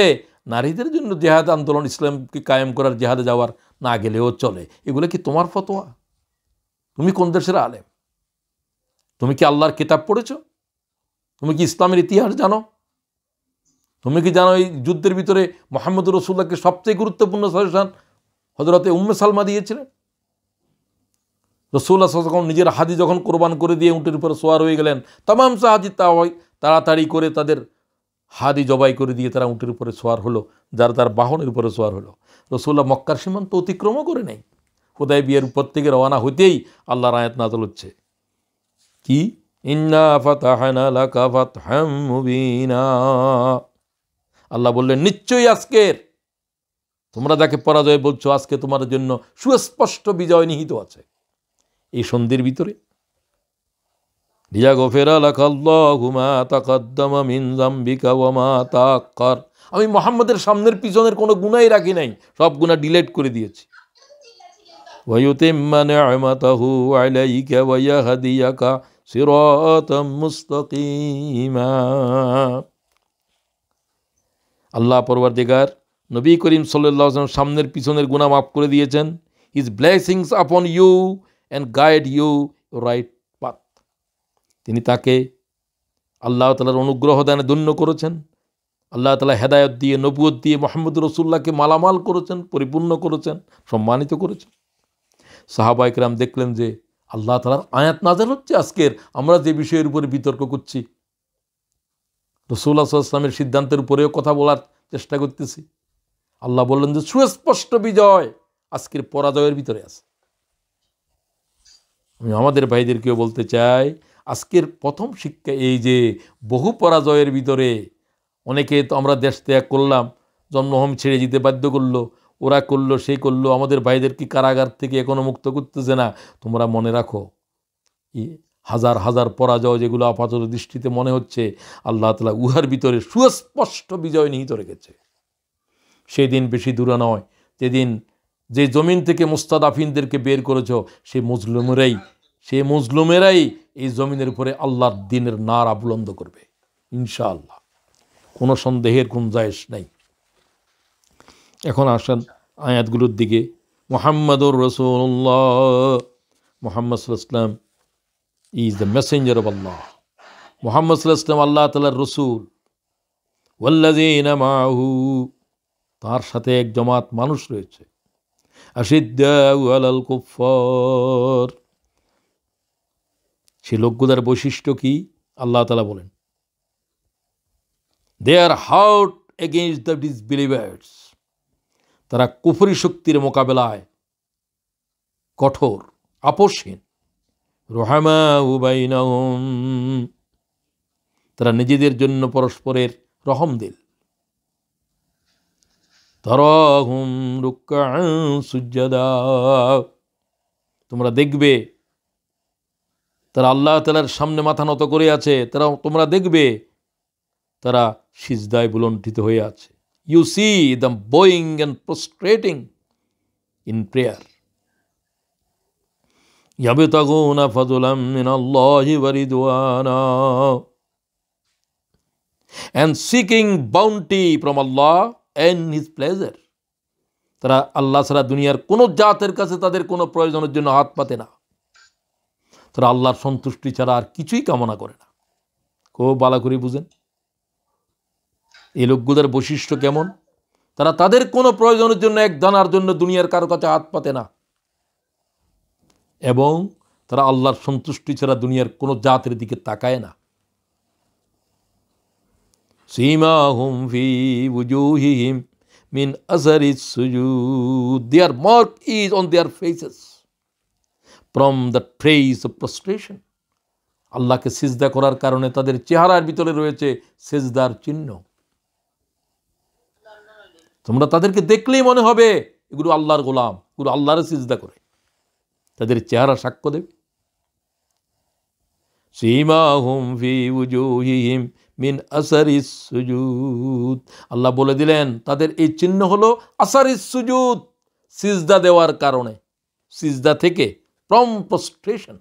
নারীদের জন্য জেহাদ আন্দোলন, ইসলামকে কায়েম করার জেহাদে যাওয়ার না গেলেও চলে, এগুলো কি তোমার ফতোয়া? তুমি কোন দেশের আলেম? তুমি কি আল্লাহর কিতাব পড়েছো? তুমি কি ইসলামের ইতিহাস জানো? তুমি কি জানো এই যুদ্ধের ভিতরে মুহাম্মদ রাসূলুল্লাহকে সবচেয়ে গুরুত্বপূর্ণ সাজেশন হযরতে উম্মে সালমা দিয়েছিলেন? রাসূলুল্লাহ সাল্লাল্লাহু আলাইহি ওয়াসাল্লাম নিজের হাদি যখন কোরবান করে দিয়ে উটের উপরে সওয়ার হয়ে গেলেন, তামাম সাহাবী তাড়াতাড়ি করে তাদের হাদি জবাই করে দিয়ে তারা উটের উপরে সওয়ার হলো, যারা তার বাহনের উপরে সওয়ার হলো। রাসূলুল্লাহ মক্কার সীমান্ত অতিক্রমও করে নেই, হুদায়বিয়ার উপর থেকে রওনা হতেই আল্লাহর আয়াত নাযিল হচ্ছে কি, ইন্না ফাতাহনা লাকা ফাতহাম মুবিনা। আল্লাহ বললেন, নিশ্চয়ই আজকের তোমরা যাকে পরাজয় বলছো, আজকে তোমার জন্য সুস্পষ্ট বিজয় নিহিত আছে এই সন্ধির ভিতরে। লিয়াগফিরা লাকাল্লাহু মা তাকাদ্দামা মিন যামবিকা ওয়া মা তাআক্কার। আমি মুহাম্মদের সামনের পিছনের কোনো গুনাহই রাখি নাই, সব গুনাহ ডিলিট করে দিয়েছি। ওয়া ইউতিম্মা নি'মাতাহু আলাইকা ওয়া ইয়াহদিয়াকা সিরাতাম মুস্তাকিমা। আল্লাহ পরওয়ারদিগার নবী করিম সাল্লাল্লাহু আলাইহি ওয়াসাল্লাম সামনের পিছনের গুনাহ মাফ করে দিয়েছেন। His blessings upon you and guide you right path. তিনি তাকে আল্লাহ তাআলার অনুগ্রহ দানে ধন্য করেছেন। আল্লাহ তাআলা হেদায়েত দিয়ে, নবুয়ত দিয়ে মুহাম্মদ রাসূলুল্লাহকে মালামাল করেছেন, পরিপূর্ণ করেছেন, সম্মানিত করেছেন। সাহাবা ইকরাম দেখলেন যে আল্লাহ তাআলার আয়াত নাযিল হচ্ছে আজকের আমরা যে বিষয়ের উপরে বিতর্ক করছি, রাসূলুল্লাহ সাল্লাল্লাহু আলাইহি ওয়াসাল্লামের সিদ্ধান্তের উপরেও কথা বলার চেষ্টা করতেছি। আল্লাহ বললেন যে সুস্পষ্ট বিজয় আজকের পরাজয়ের ভিতরে আছে। আমি আমাদের ভাইদেরকেও বলতে চাই, আজকের প্রথম শিক্ষা এই যে বহু পরাজয়ের ভিতরে অনেকে তো আমরা দেশ ত্যাগ করলাম, জন্মভূম ছেড়ে যেতে বাধ্য করলো, ওরা করলো, সে করলো, আমাদের ভাইদেরকে কারাগার থেকে এখনো মুক্ত করতেছে না। তোমরা মনে রাখো, হাজার হাজার পরাজয় যেগুলো আপাতত দৃষ্টিতে মনে হচ্ছে, আল্লাহ তাআলা উহার ভিতরে সুস্পষ্ট বিজয় নিহিত রেখেছে। সেই দিন বেশি দূরে নয়, যেদিন যে জমিন থেকে মুস্তাদাফিনদেরকে বের করেছ, সেই মুজলুমেরাই এই জমিনের উপরে আল্লাহর দ্বীনের নারা বুলন্দ করবে ইনশাআল্লাহ, কোনো সন্দেহের গুঞ্জাইশ নাই। এখন আসেন আয়াতগুলোর দিকে। মুহাম্মাদুর রাসূলুল্লাহ, মুহাম্মদ সাল্লাল্লাহু আলাইহি ওয়াসাল্লাম is the messenger of Allah. Muhammad সাল্লাল্লাহু আলাইহি ওয়াসাল্লাম আল্লাহ তাআলার রাসূল। ওয়াল্লাযীনা মাআহু, তার সাথে এক জমাত মানুষ রয়েছে। আশিদ্দাউ আলাল কুফফার, সে লোকগুলোর বৈশিষ্ট্য কি আল্লাহ তাআলা বলেন, they are hard against the disbelievers, তারা কুফরি শক্তির মোকাবেলায় কঠোর, আপোষহীন। রুহামাউ বাইনাহুম, তারা নিজেদের জন্য পরস্পরের রহম দিল। তারাহুম রুকআন সুজদা, তোমরা দেখবে তারা আল্লাহ তাআলার সামনে মাথা নত করে আছে, তোমরা দেখবে তারা সিজদায় বুলণ্ডিত হয়ে আছে। You see them bowing and prostrating in prayer. ইয়াবতাগুনা ফাযলাম মিনাল্লাহি ওয়া রিদওয়ানা, and seeking bounty from Allah and His pleasure. তারা আল্লাহ ছাড়া দুনিয়ার কোনো জাতের কাছে তাদের কোনো প্রয়োজনের জন্য হাত পাতে না। তারা আল্লাহর সন্তুষ্টি ছাড়া আর কিছুই কামনা করে না। খুব ভালো করে বুঝেন এই লোকগুলোর বৈশিষ্ট্য কেমন। তারা তাদের কোনো প্রয়োজনের জন্য এক দানার জন্য দুনিয়ার কারো কাছে হাত পাতে না, এবং তারা আল্লাহর সন্তুষ্টি ছাড়া দুনিয়ার কোনো জাতের দিকে তাকায় না। সীমাহুম ফি উজুহিহিম মিন আসারিস সুজুদ, their mark is on their faces from the trace of prostration. আল্লাহকে সিজদা করার কারণে তাদের চেহারার ভিতরে রয়েছে সিজদার চিহ্ন। তোমরা তাদেরকে দেখলেই মনে হবে এগুলো আল্লাহর গোলাম, এগুলো আল্লাহর সিজদা করে, তাদের চেহারা সাক্ষ্য দেবে। সীমাহুম ফি উজুহিহিম মিন আসারিস সুজুদ, আল্লাহ বলে দিলেন তাদের এই চিহ্ন হলো আসারিস সুজুদ, সিজদা দেওয়ার কারণে, সিজদা থেকে, ফ্রম প্রস্ট্রেশন।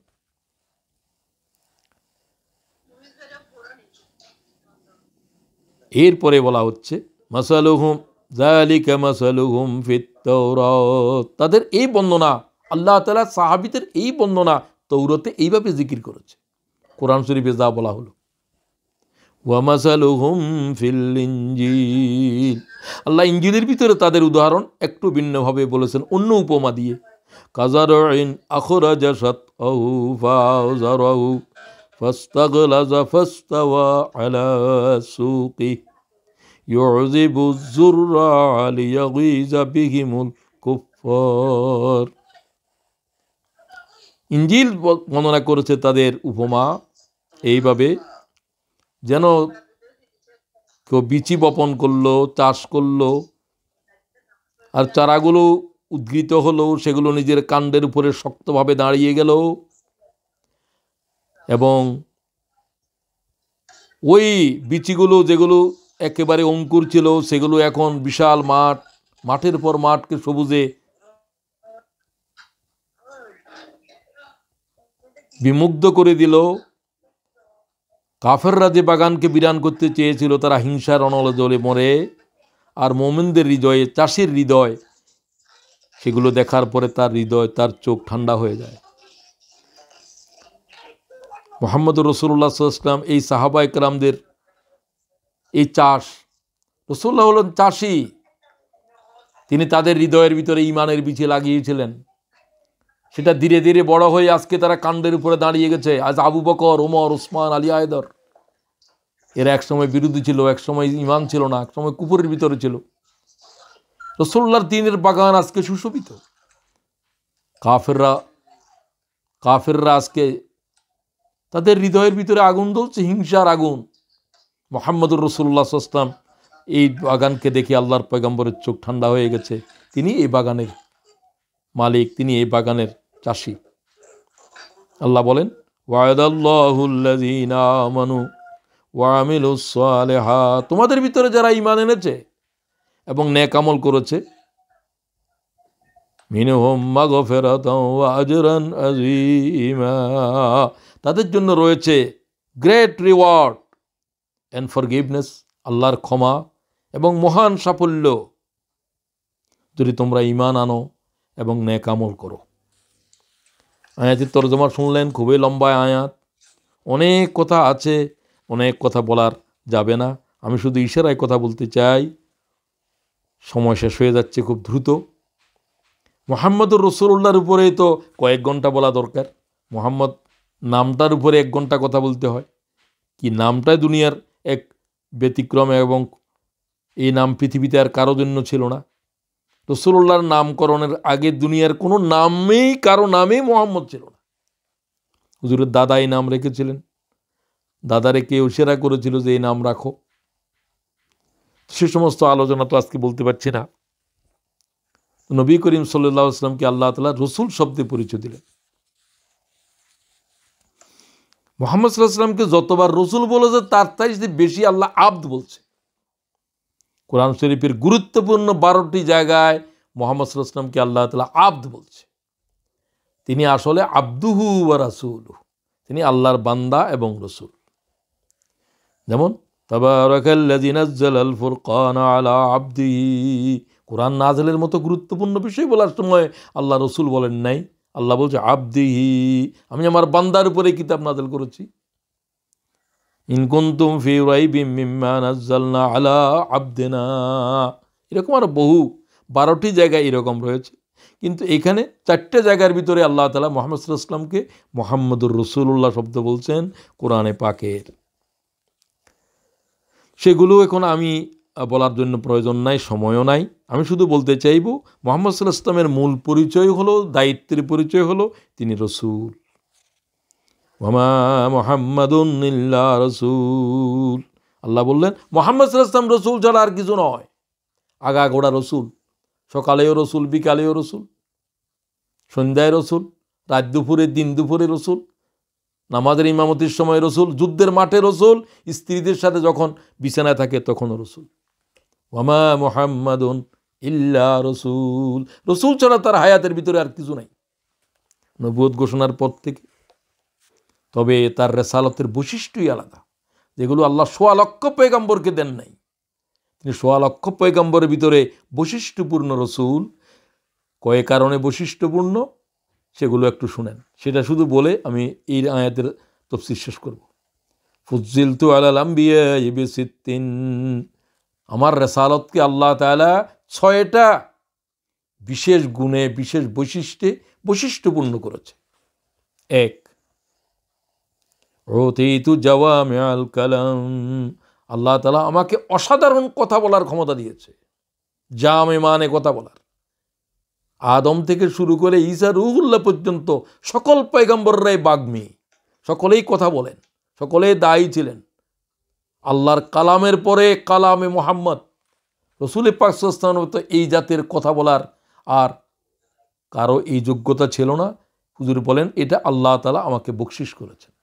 এরপরে বলা হচ্ছে মাসালুহুম যালিকা মাসালুহুম ফিত তাওরাত, তাদের এই বর্ণনা, আল্লাহ তাআলা সাহাবীদের এই বর্ণনা তৌরাতে এইভাবে জিকির করেছে, কোরআন শরীফে যা বলা হলো। ওয়া মাসালুহুম ফিল ইনজিল, আল্লাহ ইনজিলের ভিতরে তাদের উদাহরণ একটু ভিন্নভাবে বলেছেন অন্য উপমা দিয়ে। কাযারউইন আখরাজা শাতআহু ফাযারাহু ফাস্তাগলাযা ফাস্তাওয়া আলা সুকি ইউযিবু যুররা লিয়াগীযা বিহিমুল কুফফার। ইনজিল বর্ণনা করেছে তাদের উপমা এইভাবে, যেন কেউ বীচি বপন করলো, চাষ করলো, আর চারাগুলো উদ্গৃত হলো, সেগুলো নিজের কাণ্ডের উপরে শক্তভাবে দাঁড়িয়ে গেল, এবং ওই বীচিগুলো যেগুলো একেবারে অঙ্কুর ছিল সেগুলো এখন বিশাল মাঠ, মাঠের পর মাঠকে সবুজে বিমুগ্ধ করে দিল। কাফেররা যে বাগানকে বিরান করতে চেয়েছিল তারা হিংসার অনলে জ্বলে মরে, আর মোমিনদের হৃদয়ে, চাষির হৃদয়, সেগুলো দেখার পরে তার হৃদয়, তার চোখ ঠান্ডা হয়ে যায়। মুহাম্মদুর রাসূলুল্লাহ সাল্লাল্লাহু আলাইহি ওয়াসাল্লাম এই সাহাবা একরামদের এই চাষ, রাসূলুল্লাহ হলেন চাষি, তিনি তাদের হৃদয়ের ভিতরে ঈমানের বীজ লাগিয়েছিলেন। সেটা ধীরে ধীরে বড় হয়ে আজকে তারা কাণ্ডের উপরে দাঁড়িয়ে গেছে। আজ আবু বকর, ওমর, ওসমান, আলী, হায়দার, এরা একসময় বিরোধী ছিল, একসময় ঈমান ছিল না, একসময় কুফরের ভিতরে ছিল। রাসূলুল্লাহর দ্বীনের বাগান আজকে সুশোভিত। কাফেররা আজকে তাদের হৃদয়ের ভিতরে আগুন জ্বলছে, হিংসার আগুন। মুহাম্মদুর রাসূলুল্লাহ সাল্লাল্লাহু আলাইহি ওয়াসাল্লাম এই বাগানকে দেখে আল্লাহর পয়গম্বরের চোখ ঠান্ডা হয়ে গেছে। তিনি এই বাগানের মালিক, তিনি এই বাগানের চাষি। আল্লাহ বলেন, ওয়াদাল্লাহুল্লাযীনা আমানু ওয়া আমিলুস সালিহাত, তোমাদের ভিতরে যারা ঈমান এনেছে এবং নেক আমল করেছে, মিনহুম মাগফিরাতাও ওয়া আজরান আযীমা, তাদের জন্য রয়েছে গ্রেট রিওয়ার্ড এন্ড ফরগিভনেস, আল্লাহর ক্ষমা এবং মহান সাফল্য, যদি তোমরা ঈমান আনো এবং নেক আমল করো। আয়াতের তরজমা শুনলেন, খুবই লম্বা আয়াত, অনেক কথা আছে, অনেক কথা বলার যাবে না। আমি শুধু ইশারায় কথা বলতে চাই, সময় শেষ হয়ে যাচ্ছে খুব দ্রুত। মুহাম্মদুর রাসূলুল্লাহর উপরে তো কয়েক ঘন্টা বলা দরকার, মুহাম্মদ নামটার উপরে 1 ঘন্টা কথা বলতে হয়। কি নামটাই দুনিয়ার এক ব্যতিক্রম, এবং এই নাম পৃথিবীতে আর কারো জন্য ছিল না। রাসূলুল্লাহর নামকরণের আগে দুনিয়ার কোনো নামেই, কারো নামেই মুহাম্মদ ছিল না। হুজুরের দাদা এই নাম রেখেছিলেন, দাদারে কে ইশারা করেছিল যে এই নাম রাখো, সে সমস্ত আলোচনা তো আজকে বলতে পারছি না। নবী করিম সাল্লাল্লাহু আলাইহি ওয়াসাল্লামকে আল্লাহ তাআলা রসুল শব্দে পরিচয় দিলেন। মুহাম্মদ সাল্লাল্লাহু আলাইহি ওয়াসাল্লামকে যতবার রসুল বলেছে তার চাইতে বেশি আল্লাহ আব্দ বলছে। কোরআন শরীফের গুরুত্বপূর্ণ 12টি জায়গায় মুহাম্মদ সাল্লাল্লাহু আলাইহি ওয়াসাল্লামকে আল্লাহ তাআলা আব্দ বলছে। তিনি আসলে আব্দুহু ওয়া রাসূলুহু, তিনি আল্লাহর বান্দা এবং রসুল। যেমন তাবারাকাল্লাযী নাযালাল ফুরকানা আলা আবদিহি, কোরআন নাযিলের মতো গুরুত্বপূর্ণ বিষয় বলার সময় আল্লাহ রসুল বলেন নাই, আল্লাহ বলছে আবদিহি, আমি আমার বান্দার উপরে কিতাব নাযিল করেছি। ইন কুনতুম ফি রাইবিম মিম্মা নাযালনা আলা আবদিনা, এরকম আরো বহু 12টি জায়গায় এরকম রয়েছে, কিন্তু এখানে 4টে জায়গার ভিতরে আল্লাহ তাআলা মুহাম্মদ সাল্লাল্লাহু আলাইহি ওয়াসাল্লামকে মুহাম্মদুর রাসূলুল্লাহ শব্দ বলছেন কোরআনে পাকের। সেগুলো এখন আমি বলার জন্য প্রয়োজন নাই, সময়ও নাই। আমি শুধু বলতে চাইব, মুহাম্মদ সাল্লাল্লাহু আলাইহি ওয়াসাল্লামের মূল পরিচয় হলো, দায়িত্বের পরিচয় হলো, তিনি রসুল। ওয়ামা মুহাম্মাদুন ইল্লা রাসূল, আল্লাহ বললেন মুহাম্মদ সাল্লাল্লাহু আলাইহি ওয়াসাল্লাম রসুল ছাড়া আর কিছু নয়। আগাগোড়া রসুল, সকালেও রসুল, বিকালেও রসুল, সন্ধ্যায় রসুল, রাত দুপুরে, দিন দুপুরে রসুল, নামাজের ইমামতির সময় রসুল, যুদ্ধের মাঠে রসুল, স্ত্রীদের সাথে যখন বিছানায় থাকে তখনও রসুল। ওয়ামা মুহাম্মাদুন ইল্লা রসুল, রসুল ছাড়া তার হায়াতের ভিতরে আর কিছু নাই নবুয়ত ঘোষণার পর থেকে। তবে তার রেসালতের বৈশিষ্ট্যই আলাদা, যেগুলো আল্লাহ 1.25 লক্ষ পয়গম্বরকে দেন নাই। তিনি ১.৫ লক্ষ পয়গম্বরের ভিতরে বৈশিষ্ট্যপূর্ণ রসুল। কয়েক কারণে বৈশিষ্ট্যপূর্ণ সেগুলো একটু শুনেন। সেটা শুধু বলে আমি এই আয়াতের তফসির শেষ করব। ফুজ্জিলতু আলাল আম্বিয়া বিসিত্তিন, আমার রেসালতকে আল্লাহ তাআলা ৬টা বিশেষ গুণে, বিশেষ বৈশিষ্ট্যে বৈশিষ্ট্যপূর্ণ করেছে। ১, উতীতু জাওয়ামিআল কালাম, আল্লাহ তাআলা আমাকে অসাধারণ কথা বলার ক্ষমতা দিয়েছে। জামে মানে কথা বলার। আদম থেকে শুরু করে ঈসা রূহুল্লাহ পর্যন্ত সকল পয়গম্বররাই বাগ্মী, সকলেই কথা বলেন, সকলেই দায়ী ছিলেন। আল্লাহর কালামের পরে কালামে মুহাম্মদ রসুল পাক সাল্লাল্লাহু আলাইহি ওয়াসাল্লাম এই জাতের কথা বলার আর কারো এই যোগ্যতা ছিল না। হুজুর বলেন এটা আল্লাহ তাআলা আমাকে বকশিশ করেছেন।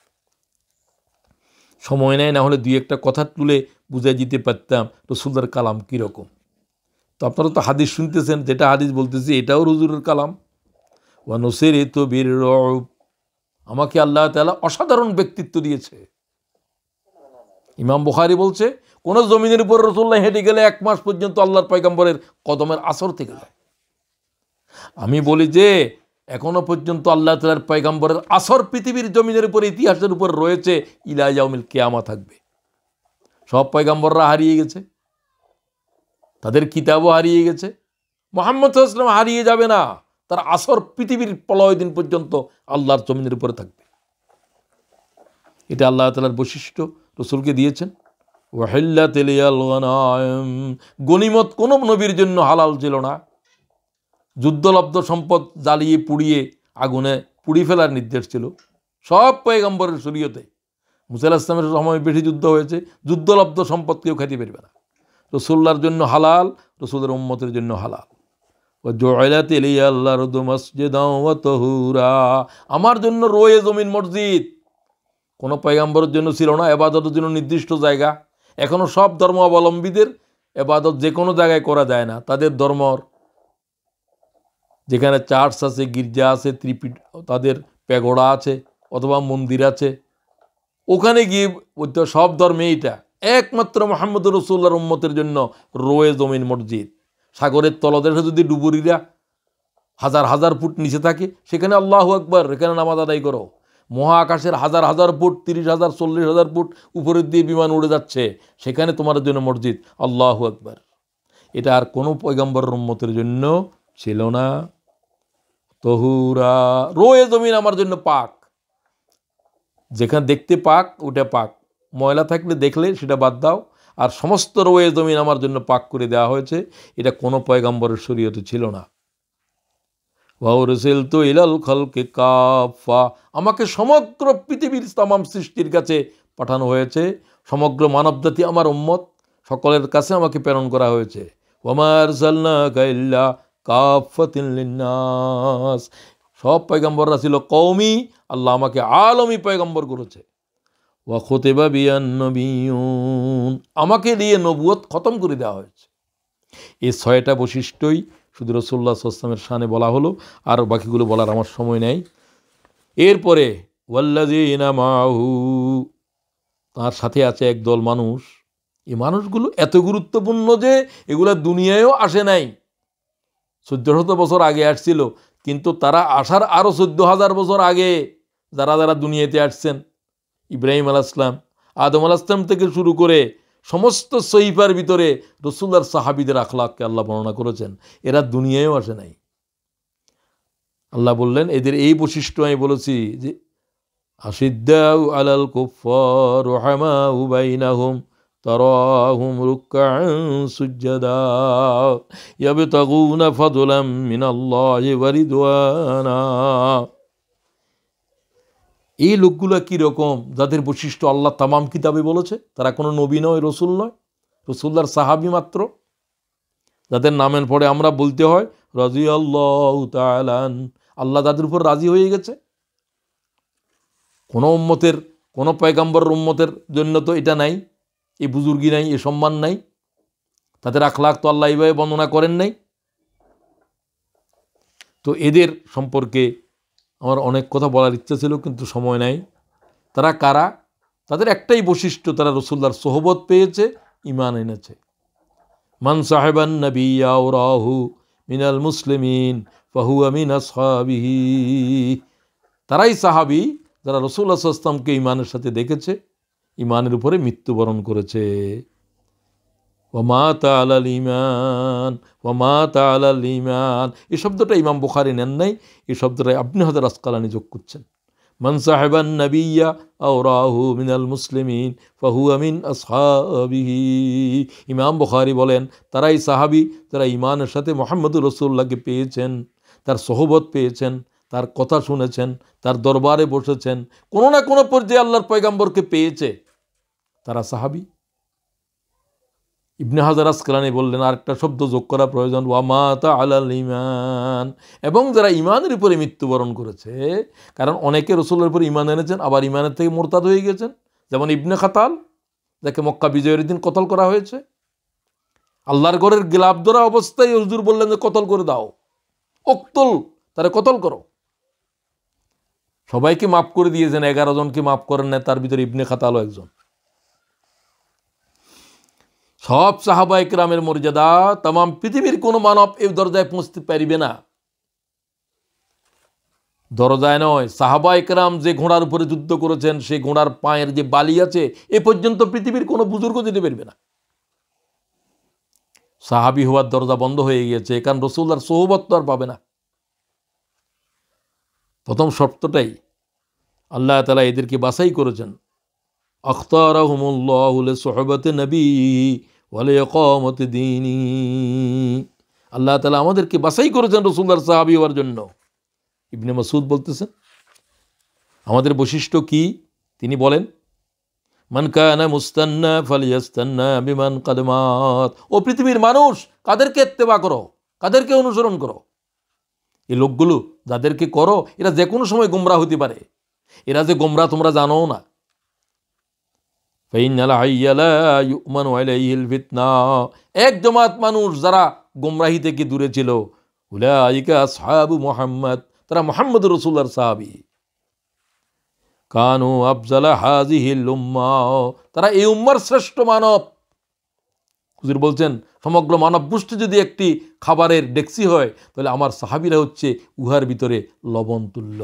সময় নেয়, না হলে দুই একটা কথা তুলে বুঝাই দিতে পারতাম রসুলের কালাম কীরকম। তো আপনারা তো হাদিস শুনতেছেন, যেটা হাদিস বলতেছি এটাও হুজুরের কালাম। ওয়া নুসিরিতু বির-রুব, আমাকে আল্লাহ তাআলা অসাধারণ ব্যক্তিত্ব দিয়েছে। ইমাম বুখারী বলছে কোন জমিনের উপর রাসূলুল্লাহ হেঁটে গেলে 1 মাস পর্যন্ত আল্লাহর পয়গম্বরের কদমের আসর থেকে যায়। আমি বলি যে এখনো পর্যন্ত আল্লাহ তাআলার পয়গম্বরের আসর পৃথিবীর জমিনের উপর, ইতিহাসের উপর রয়েছে, ইলা ইয়াউমিল কিয়ামা থাকবে। সব পয়গম্বররা হারিয়ে গেছে, তাদের কিতাবও হারিয়ে গেছে, মুহাম্মদ সাল্লাল্লাহু আলাইহি ওয়াসাল্লাম হারিয়ে যাবে না, তার আসর পৃথিবীর প্রলয় দিন পর্যন্ত আল্লাহর জমিনের উপরে থাকবে। এটা আল্লাহ তাআলার বৈশিষ্ট্য রসুলকে দিয়েছেন। ওয়াহিল্লাত লিয়াল গনাইম, গনিমত কোন নবীর জন্য হালাল ছিল না। যুদ্ধলব্ধ সম্পদ জ্বালিয়ে পুড়িয়ে আগুনে পুড়িয়ে ফেলার নির্দেশ ছিল সব পয়গম্বরের শরীয়তে। মুসা আলাইহিস সালামের সময় বেশি যুদ্ধ হয়েছে, যুদ্ধলব্ধ সম্পদ কেউ খেতে পারবে না। রসুল্লাহর জন্য হালাল, রসুলের উম্মতের জন্য হালাল। ওয়াজুইলাত লিয়াল আরদু মাসজিদাও ওয়া তাহুরা, আমার জন্য রয়ে জমিন মসজিদ। কোনো পয়গম্বরের জন্য ছিল না ইবাদতের জন্য নির্দিষ্ট জায়গা। এখনো সব ধর্মাবলম্বীদের ইবাদত যে কোনো জায়গায় করা যায় না। তাদের ধর্মর যেখানে চার্চ আছে, গির্জা আছে, তাদের প্যাগোডা আছে অথবা মন্দির আছে, ওখানে গিয়ে সব ধর্মে এইটা। একমাত্র মুহাম্মদ রাসূলুল্লাহর উম্মতের জন্য রয়ে জমিন মসজিদ। সাগরের তলদেশে যদি ডুবুরিরা হাজার হাজার ফুট নিচে থাকে, সেখানে আল্লাহু আকবার, এখানে নামাজ আদায় করো। মহাকাশের হাজার হাজার ফুট, 30,000 40,000 ফুট উপরের দিয়ে বিমান উড়ে যাচ্ছে, সেখানে তোমার জন্য মসজিদ। আল্লাহু আকবার। এটা আর কোনো পয়গম্বরের উম্মতের জন্য ছিল না। তহুরা, রয়ে জমিন আমার জন্য পাক। যেখানে দেখতে পাক ওটা পাক, ময়লা থাকলে দেখলে সেটা বাদ দাও। আর সমস্ত রয়ে জমিন আমার জন্য পাক করে দেওয়া হয়েছে। এটা কোনো পয়গম্বরের শরীয়তে ছিল না। ওয়াউরসিলতু ইলাল খালকি কাফা, আমাকে সমগ্র পৃথিবীর তামাম সৃষ্টির কাছে পাঠানো হয়েছে। সমগ্র মানবজাতি আমার উম্মত, সকলের কাছে আমাকে প্রেরণ করা হয়েছে। ওয়ামা আরসালনাকা ইল্লা কাফাতান লিন্নাস, সব পয়গম্বররা ছিল কওমি, আল্লাহ আমাকে আলমী পয়গম্বর করেছে। ওয়া খুতিবা বিয়ান নবিয়্যুন, আমাকে দিয়ে নবুয়ত খতম করে দেওয়া হয়েছে। এই 6টা বৈশিষ্ট্যই শুধু রাসূলুল্লাহ সাল্লাল্লাহু আলাইহি ওয়াসাল্লামের শানে বলা হলো, আর বাকিগুলো বলার আমার সময় নেই। এরপরে ওয়াল্লাযীনা মাআহু, তার সাথে আছে একদল মানুষ। এই মানুষগুলো এত গুরুত্বপূর্ণ যে এগুলা দুনিয়ায়ও আসে নাই। 1400 বছর আগে আসছিল, কিন্তু তারা আসার আরও 14,000 বছর আগে যারা যারা দুনিয়াতে আসছেন, ইব্রাহিম আলাইহিস সালাম, আদম আলাইহিস সালাম থেকে শুরু করে সমস্ত সহিফার ভিতরে রাসূলুল্লাহর সাহাবীদের আখলাককে আল্লাহ বর্ণনা করেছেন। এরা দুনিয়ায়ও আসে নাই। আল্লাহ বললেন এদের এই বৈশিষ্ট্য আমি বলেছি যে আশিদ্দাউ আলাল কুফফার রুহামাউ বাইনাহুম তারাহুম রুকআন সুজদা ইয়াবতাগুনা ফাদলাম মিনাল্লাহি ওয়া রিদওয়ানা। এই লোকগুলো কীরকম, যাদের বৈশিষ্ট্য আল্লাহ তামাম কিতাবে বলেছে। তারা কোনো নবী নয়, রসুল নয়, রসুল্লাহর সাহাবী মাত্র, যাদের নামের পরে আমরা বলতে হয় রাদিয়াল্লাহু তাআলা আনহু, আল্লাহ তাদের উপর রাজি হয়ে গেছে। কোনো উম্মতের, কোনো পয়গম্বরের উম্মতের জন্য তো এটা নাই, এই বুজুর্গি নাই, এ সম্মান নাই, তাদের আখলাক তো আল্লাহ এইভাবে বর্ণনা করেন নাই। তো এদের সম্পর্কে আমার অনেক কথা বলার ইচ্ছা ছিল, কিন্তু সময় নাই। তারা কারা? তাদের একটাই বৈশিষ্ট্য, তারা রাসূলুল্লাহর সোহবত পেয়েছে, ঈমান এনেছে। মান সাহেবান নবিয়্যা আও রাহু মিনাল মুসলিমিন ফাহুয়া মিন আসহাবিহি। তারাই সাহাবী যারা রাসূলুল্লাহ সাল্লাল্লাহু আলাইহি ওয়াসাল্লামকে ঈমানের সাথে দেখেছে, ঈমানের উপরে মৃত্যুবরণ করেছে। ওয়ামাতা আলাল ঈমান, ওয়ামাতা আলাল ঈমান, এই শব্দটা ইমাম বুখারী নেন নাই, এই শব্দটা ইবনে হাজার আসকালানী যোগ করছেন। মান সাহেবান নবিয়্যা আও রাহু মিনাল মুসলিমিন ফাহুয়া মিন আসহাবিহি। ইমাম বুখারী বলেন তারাই সাহাবী যারা ঈমানের সাথে মুহাম্মদুর রাসূলুল্লাহকে পেয়েছেন, তার সোহবত পেয়েছেন, তার কথা শুনেছেন, তার দরবারে বসেছেন, কোনো না কোনো পর্যায়ে আল্লাহর পয়গম্বরকে পেয়েছে, তারা সাহাবী। ইবনে হাজার আসকালানী বললেন আরেকটা শব্দ যোগ করা প্রয়োজন, ওয়ামাতা আলাল ঈমান, এবং যারা ঈমানের উপরে মৃত্যুবরণ করেছে। কারণ অনেকে রাসূলের উপর ঈমান এনেছেন আবার ঈমানের থেকে মুরতাদ হয়ে গেছেন, যেমন ইবনে খাতাল, যাকে মক্কা বিজয়ের দিন কতল করা হয়েছে। আল্লাহর ঘরের গিলাফ ধরা অবস্থায় হুজুর বললেন যে কতল করে দাও, উক্তুল, তারে কতল করো। সবাইকে মাফ করে দিয়েছেন, 11 জনকে মাফ করেন না, তার ভিতরে ইবনে খাতালও একজন। সব সাহাবা ইকরামের মর্যাদা তামাম পৃথিবীর কোনো মানব এই দরজায় পৌঁছতে পারিবে না। দরজায় নয়, সাহাবা ইকরাম যে ঘোড়ার উপরে যুদ্ধ করেছেন সেই ঘোড়ার পায়ের যে বালি আছে এ পর্যন্ত পৃথিবীর কোনো বুজুর্গ যেতে পারবে না। সাহাবী হওয়ার দরজা বন্ধ হয়ে গিয়েছে, কারণ রাসূলুল্লাহর সোহবত তো আর পাবে না। প্রথম শর্তটাই আল্লাহ তাআলা এদেরকে বাছাই করেছেন, আখতারাহুমুল্লাহু লিসুহবাতি নবিয়্যিহি ওয়া লিইকামাতি দীনিহি। আল্লাহ তাআলা আমাদেরকে বাছাই করেছেন রাসূলুল্লাহর সাহাবী হওয়ার জন্য। ইবনে মাসউদ বলতেছেন আমাদের বৈশিষ্ট্য কি, তিনি বলেন, মান কানা মুস্তান্না ফালিয়াস্তান্না বিমান কাদ মাত। ও পৃথিবীর মানুষ, কাদেরকে ইত্তেবা করো, কাদেরকে অনুসরণ করো? এই লোকগুলো যাদেরকে করো এরা যে কোনো সময় গোমরা হতে পারে। এরা যে গোমরা তোমরা জানো না। ফাইনাল হাইয়া লা ইউমানু আলাইহিল ফিতনা। এক জামাত মানুষ যারা গোমরাহি থেকে দূরে ছিল, উলাইকা আসহাবু মুহাম্মদ, তারা মুহাম্মদুর রাসূলুল্লাহর সাহাবী। কানু আফজালা হাযিহিল উম্মাহ, তারা এই উম্মার শ্রেষ্ঠ মানব। হুজুর বলছেন সমগ্র মানব গোষ্ঠী যদি একটি খাবারের ডেক্সি হয় তাহলে আমার সাহাবীরা হচ্ছে উহার ভিতরে লবণ তুল্য।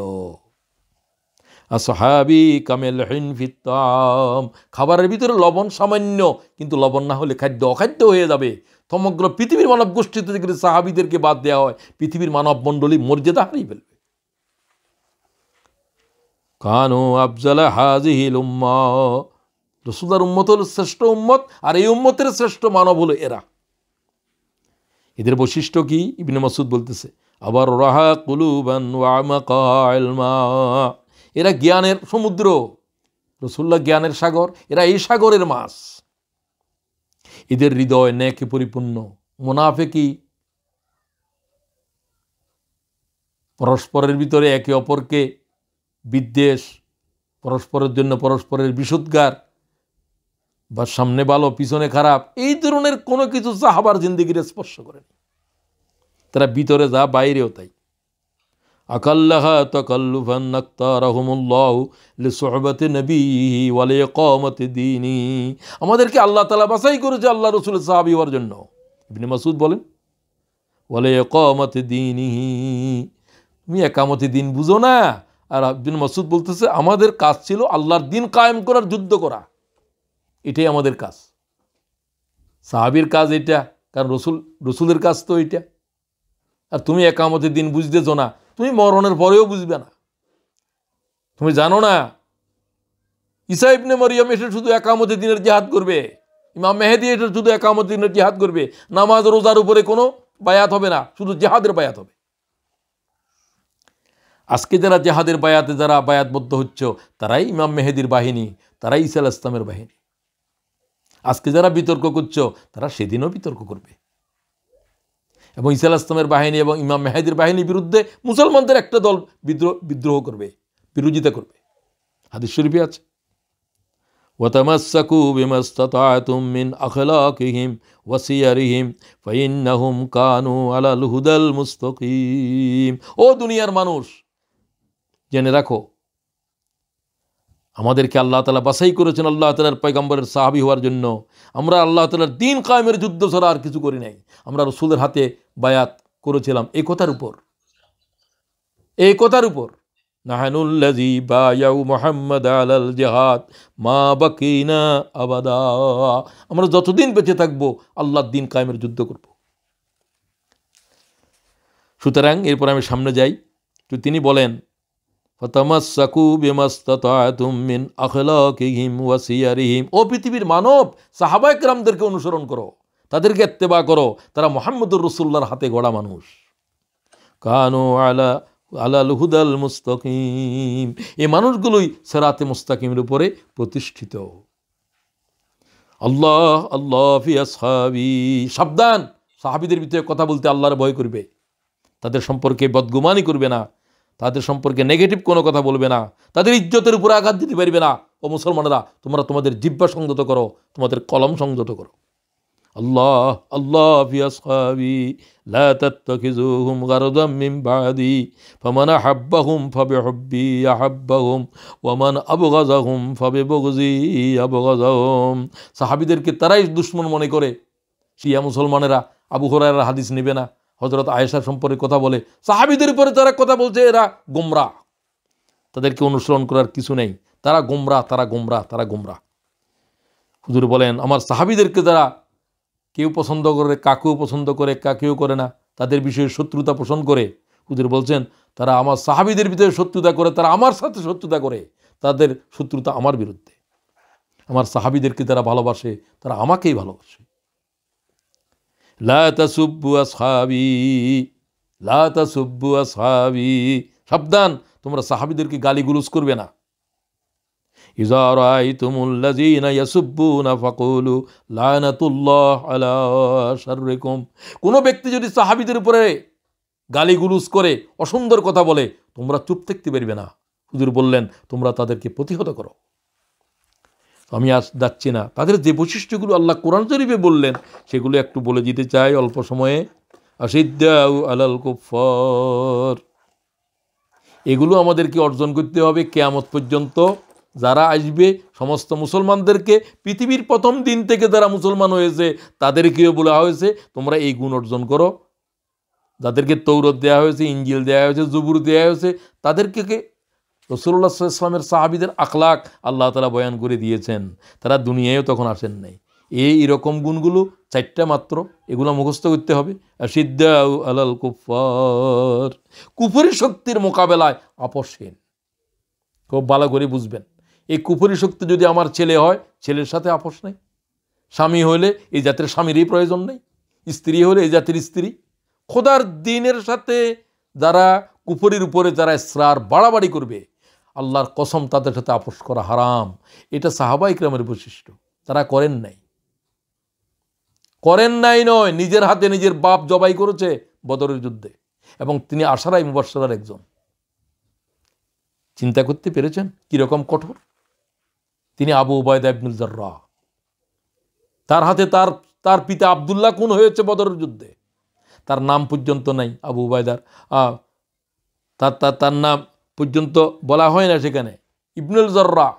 আসহাবী কামিলহিন ফিত তাম, খাবারের ভিতরে লবণ সামান্য, কিন্তু লবণ না হলে খাদ্য অখাদ্য হয়ে যাবে। সমগ্র পৃথিবীর মানব গোষ্ঠীতে যদি সাহাবীদেরকে বাদ দেওয়া হয় পৃথিবীর মানব মণ্ডলী মর্যাদা হারিয়ে ফেলবে। কানু আফজালা হাযিহিল উম্মাহ, রাসূলুল্লাহর উম্মত হলো শ্রেষ্ঠ উম্মত, আর এই উম্মতের শ্রেষ্ঠ মানব হলো এরা। এদের বৈশিষ্ট্য কি? ইবনে মাসউদ বলতেছে, আবার রাহা কুলুবান ওয়া আমাকা ইলমা, এরা জ্ঞানের সমুদ্র। রাসূলুল্লাহ জ্ঞানের সাগর, এরা এই সাগরের মাছ। এদের হৃদয় নেকে পরিপূর্ণ। মুনাফিকি পরস্পরের ভিতরে একে অপরকে বিদ্বেষ, পরস্পরের জন্য পরস্পরের বিষোদ্গার, বা সামনে ভালো পিছনে খারাপ, এই ধরনের কোনো কিছু সাহাবার জিন্দেগির স্পর্শ করেনি। তারা ভিতরে যা বাইরেও তাই। আকাল্লাহা তাকাল্লুফান নাক্তারাহুমুল্লাহু লিসুহবাতি নবিয়্যিহি ওয়া লিইকামাতি দীনিহি, আমাদেরকে আল্লাহ তাআলা বাছাই করেছে আল্লাহ রাসূলের সাহাবী হওয়ার জন্য। ইবনে মাসউদ বলেন ওয়া লিইকামাতি দীনিহি, তুমি একামতি দিন বুঝো না। আর ইবনে মাসউদ বলতেছে আমাদের কাজ ছিল আল্লাহর দিন কায়েম করার, যুদ্ধ করা, এটাই আমাদের কাজ। সাহাবীর কাজ এটা, কারণ রসুলের কাজ তো এটা। আর তুমি একামতের দিন বুঝতেছ না, তুমি মরণের পরেও বুঝবে না। তুমি জানো না ঈসা ইবনে মরিয়ম এসে শুধু একামতের দিনের জিহাদ করবে, ইমাম মেহেদী এসে শুধু একামতের দিনের জিহাদ করবে, নামাজ রোজার উপরে কোনো বায়াত হবে না, শুধু জিহাদের বায়াত হবে। আজকে যারা জিহাদের বায়াতে যারা বায়াতবদ্ধ হচ্ছে তারাই ইমাম মেহেদীর বাহিনী, তারাই ঈসা আলাইহিস সালামের বাহিনী। আজকে যারা বিতর্ক করছো তারা সেদিনও বিতর্ক করবে, এবং ঈসা আলাইহিস সালামের বাহিনী এবং ইমাম মেহেদীর বাহিনীর বিরুদ্ধে মুসলমানদের একটা দল বিদ্রোহ করবে, বিরোধিতা করবে। হাদিস শরীফে আছে, ওয়াতামাসসাকু বিমাস্তাতা'তুম মিন আখলাকিহিম ওয়া সিয়ারিহিম ফাইন্নাহুম কানু আলাল হুদাল মুস্তাকিম। ও দুনিয়ার মানুষ, জেনে রাখো আমাদেরকে আল্লাহ তাআলা বাছাই করেছেন আল্লাহ তাআলার পয়গম্বরের সাহাবী হওয়ার জন্য। আমরা আল্লাহ তাআলার দ্বীন কায়েমের যুদ্ধ ছাড়া আর কিছু করি নাই। আমরা রাসূলের হাতে বায়াত করেছিলাম এই কথার উপর। নাহানুল্লাযী বায়াউ মুহাম্মাদ আলাল জিহাদ মা বাকিনা আবাদা। আমরা যতদিন বেঁচে থাকবো আল্লাহর দ্বীন কায়েমের যুদ্ধ করব। সুতরাং এরপর আমি সামনে যাই। তো তিনি বলেন ফাতামাসসাকু বিমাস্তাতাতুম মিন আখলাকিহিম ওয়া সিয়ারিহিম। ও পৃথিবীর মানব, সাহাবায়ে কেরামদেরকে অনুসরণ করো, তাদেরকে ইত্তেবা করো। তারা মুহাম্মদুর রাসূলুল্লাহর হাতে গড়া মানুষ। কানু আলাল হুদাল মুস্তাকিম। এই মানুষগুলোই সিরাতে মুস্তাকিমের উপরে প্রতিষ্ঠিত। আল্লাহ আল্লাহ ফি আসহাবি। সাবধান, সাহাবীদের ভিতরে কথা বলতে আল্লাহর ভয় করবে, তাদের সম্পর্কে বদগুমানি করবে না, তাদের সম্পর্কে নেগেটিভ কোনো কথা বলবে না, তাদের ইজ্জতের উপরে আঘাত দিতে পারবে না। ও মুসলমানেরা, তোমরা তোমাদের জিহ্বা সংযত করো, তোমাদের কলম সংযত করো। আল্লাহ আল্লাহ ফি আসহাবি লা তাত্তাখিযুহুম গারদাম মিন বাদি ফামান আহাব্বাহুম ফাবিহুব্বি আহাব্বাহুম ওয়া মান আবগাযাহুম ফাবিবগযি আবগাযাহুম। সাহাবীদেরকে তারাই দুশমন মনে করে। শিয়া মুসলমানেরা আবু হুরায়রার হাদিস নেবে না, হযরত আয়েশার সম্পর্কে কথা বলে, সাহাবীদের উপরে তারা কথা বলছে, এরা গোমরাহ, তাদেরকে অনুসরণ করার কিছু নেই, তারা গোমরাহ। হুজুর বলেন আমার সাহাবীদেরকে যারা কেউ পছন্দ করে, কাকেও পছন্দ করে, কাকেও করে না, তাদের বিষয়ে শত্রুতা পোষণ করে, হুজুর বলছেন তারা আমার সাহাবীদের ভিতরে শত্রুতা করে, তারা আমার সাথে শত্রুতা করে, তাদের শত্রুতা আমার বিরুদ্ধে। আমার সাহাবীদেরকে যারা ভালোবাসে তারা আমাকেই ভালোবাসে। লা তাসুব্বু আসহাবি। সাবধান, তোমরা সাহাবীদেরকে গালিগুলোজ করবে না। ইযা রাআইতুমুল্লাযীনা ইয়াসুব্বুনা ফাকুলু লানাতুল্লাহ আলা শাররিকুম। কোন ব্যক্তি যদি সাহাবীদের উপরে গালিগুলোজ করে, অসুন্দর কথা বলে, তোমরা চুপ থাকতে পারবে না। হুজুর বললেন তোমরা তাদেরকে প্রতিহত করো। আমি আজ যাচ্ছি না, তাদের যে বৈশিষ্ট্যগুলো আল্লাহ কোরআন শরীফে বললেন সেগুলো একটু বলে দিতে চাই অল্প সময়ে। আশিদ্দাউ আলাল কুফার, এগুলো আমাদেরকে অর্জন করতে হবে কিয়ামত পর্যন্ত। যারা আসবে সমস্ত মুসলমানদেরকে, পৃথিবীর প্রথম দিন থেকে যারা মুসলমান হয়েছে তাদেরকেও বলা হয়েছে তোমরা এই গুণ অর্জন করো। যাদেরকে তৌরাত দেওয়া হয়েছে, ইনজিল দেওয়া হয়েছে, জবুর দেওয়া হয়েছে, তাদেরকে রাসূলুল্লাহ সাল্লাল্লাহু আলাইহি ওয়াসাল্লামের সাহাবীদের আখলাক আল্লাহ তাআলা বয়ান করে দিয়েছেন। তারা দুনিয়ায়ও তখন আসেন নাই। এইরকম গুণগুলো 4টা মাত্র, এগুলো মুখস্থ করতে হবে। আশিদ্দাউ আলাল কুফার, কুফরি শক্তির মোকাবেলায় আপোষহীন। খুব ভালো করে বুঝবেন, এই কুফরি শক্তি যদি আমার ছেলে হয়, ছেলের সাথে আপোষ নেই। স্বামী হলে এই জাতের স্বামীরই প্রয়োজন নেই, স্ত্রী হলে এই জাতির স্ত্রী। খোদার দ্বীনের সাথে যারা কুফরির উপরে যারা ইসরার বাড়াবাড়ি করবে, আল্লাহর কসম তাদের সাথে আপোষ করা হারাম। এটা সাহাবায়ে কেরামের বৈশিষ্ট্য। তারা করেন নাই নয়, নিজের হাতে নিজের বাপ জবাই করেছে বদরের যুদ্ধে, এবং তিনি আশারায়ে মুবাশশারার একজন। চিন্তা করতে পেরেছেন কিরকম কঠোর? তিনি আবু উবায়দা ইবনুল জাররাহ, তার হাতে তার পিতা আব্দুল্লাহ খুন হয়েছে বদরের যুদ্ধে। তার নাম পর্যন্ত নাই আবু উবায়দার, তার নাম পর্যন্ত বলা হয় না সেখানে, ইবনুল জাররাহ।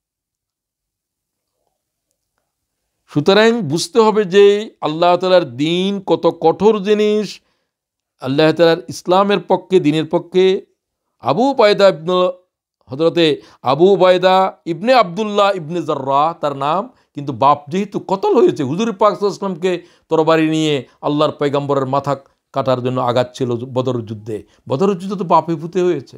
সুতরাং বুঝতে হবে যে আল্লাহ তাআলার দ্বীন কত কঠোর জিনিস। আল্লাহ তাআলার ইসলামের পক্ষে, দ্বীনের পক্ষে হযরতে আবু উবায়দা ইবনে আব্দুল্লাহ ইবনে জাররাহ তার নাম, কিন্তু বাপ যেহেতু কতল হয়েছে, হুজুর পাক সাল্লাল্লাহু আলাইহি ওয়াসাল্লামকে তরবারি নিয়ে আল্লাহর পয়গম্বরের মাথা কাটার জন্য আগাচ্ছিল বদরের যুদ্ধে। বদরের যুদ্ধে তো বাপে পুতে হয়েছে,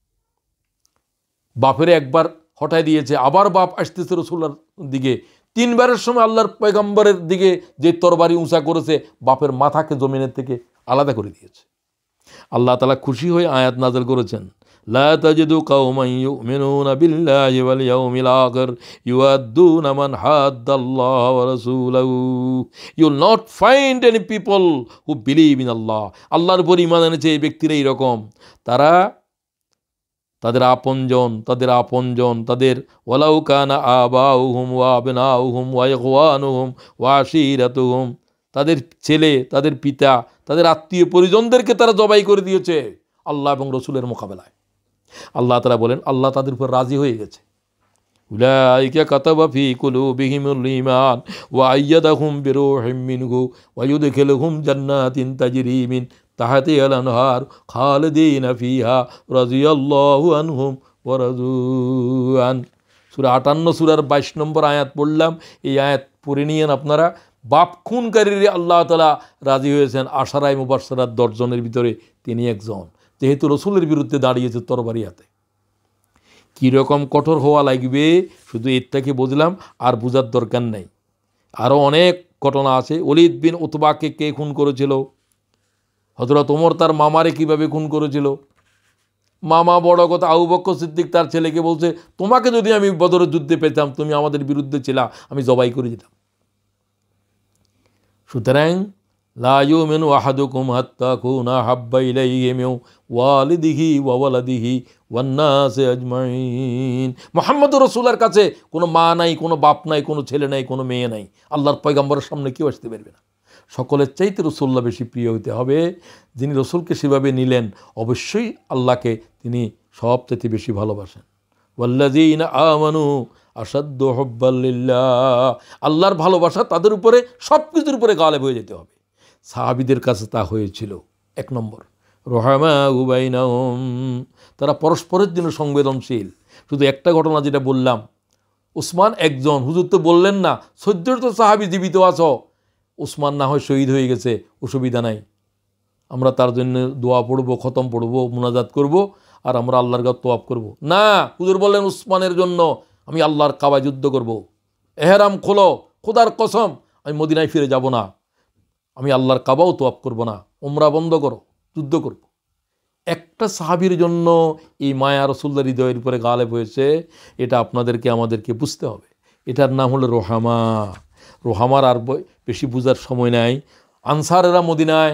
বাপেরে একবার হটাই দিয়েছে, আবার বাপ আসতেছে রাসূলুল্লাহর দিকে। 3বারের সময় আল্লাহর পয়গম্বরের দিকে যে তরবারি উঁচা করেছে, বাপের মাথাকে জমিনের থেকে আলাদা করে দিয়েছে। আল্লাহ তাআলা খুশি হয়ে আয়াত নাযিল করেছেন, লা তাজিদু কওমান ইউমিনুনা বিল্লাহি ওয়াল ইয়াউমিল আখির ইউআদ্দুনা মান হাদ্দাল্লাহ ওয়া রাসূলাহু। You will not find any people who believe in Allah. আল্লাহর উপর ঈমান এনেছে এই ব্যক্তিরা এরকম, তারা তাদের আপনজন, তাদের ওয়ালাউ কানা আবাউহুম ওয়া আবনাউহুম ওয়া ইখওয়ানুহুম ওয়া আশীরাতুহুম, তাদের ছেলে, তাদের পিতা, তাদের আত্মীয় পরিজনদেরকে তারা জবাই করে দিয়েছে আল্লাহ এবং রসুলের মোকাবেলায়। আল্লাহ তাআলা বলেন আল্লাহ তাদের উপর রাজি হয়ে গেছে। উলাইকা কাতাবা ফি কুলুবিহিমুল ঈমান ওয়া আইয়াদাহুম বিরূহিম মিনহু ওয়া ইউদখিলুহুম জান্নাতিন তাজরি মিন তাহতিহাল আনহার খালিদিনা ফিহা রাদিয়াল্লাহু আনহুম ওয়া রাদু আন। সূরা 58 সূরার 22 নম্বর আয়াত পড়লাম। এই আয়াত পড়ে নিয়েন আপনারা। বাপ খুনকারীর আল্লাহ তাআলা রাজি হয়েছেন আশারায়ে মুবাশশারাত 10 জনের ভিতরে তিনি একজন, যেহেতু রসুলের বিরুদ্ধে দাঁড়িয়েছে তরবারি হাতে। কীরকম কঠোর হওয়া লাগবে শুধু এরটাকে বুঝলাম, আর বোঝার দরকার নেই। আরও অনেক ঘটনা আছে। ওলীদ বিন উতবাকে কে খুন করেছিল? হযরত ওমর তার মামারে কিভাবে খুন করেছিল? মামা বড় কথা, আবু বকর সিদ্দিক তার ছেলেকে বলছে, তোমাকে যদি আমি বদরের যুদ্ধে পেতাম, তুমি আমাদের বিরুদ্ধে ছিলা, আমি জবাই করে দিতাম। সুতরাং লা ইউমিনু আহাদুকুম হাত্তা কুনা হাব্বা ইলাইহি মিন ওয়ালিদিহি ওয়া ওয়ালাদিহি ওয়ান নাসি আজমাইন। মুহাম্মদুর রাসূলের কাছে কোনো মা নাই, কোনো বাপ নাই, কোনো ছেলে নাই, কোনো মেয়ে নাই। আল্লাহর পয়গম্বরের সামনে কেউ আসতে পারবে না। সকলের চাইতে রাসূলুল্লাহ বেশি প্রিয় হইতে হবে। যিনি রাসূলকে সেভাবে নিলেন, অবশ্যই আল্লাহকে তিনি সবচেয়ে বেশি ভালোবাসেন। ওয়াল্লাযীনা আমানু আসাদ্দু হুব্বাল লিল্লাহ। আল্লাহর ভালোবাসা তাদের উপরে সব কিছুর উপরে গালেব হয়ে যেতে হবে। সাহাবীদের কাছে তা হয়েছিল। 1 নম্বর, রুহামাউ বাইনাহুম, তারা পরস্পরের জন্য সংবেদনশীল। শুধু একটা ঘটনা যেটা বললাম, উসমান একজন, হুজুর তো বললেন না 14 সাহাবী জীবিত আছো, উসমান না হয় শহীদ হয়ে গেছে, অসুবিধা নাই, আমরা তার জন্য দোয়া পড়বো, খতম পড়বো, মুনাজাত করব, আর আমরা আল্লাহর কাছে তোয়াব করব। না, হুজুর বললেন উসমানের জন্য আমি আল্লাহর কাবায় যুদ্ধ করব। এহরাম খোলো, খোদার কসম আমি মদিনায় ফিরে যাব না, আমি আল্লাহর কাবাও তোয়াব করব না, উমরা বন্ধ করো, যুদ্ধ করব। একটা সাহাবীর জন্য এই মায়া রাসূলুল্লাহর হৃদয়ের উপরে গালেব হয়েছে। এটা আপনাদেরকে আমাদেরকে বুঝতে হবে। এটার নাম হলো রোহামা। রোহামার আর বেশি বুঝার সময় নাই। আনসারেরা মদিনায়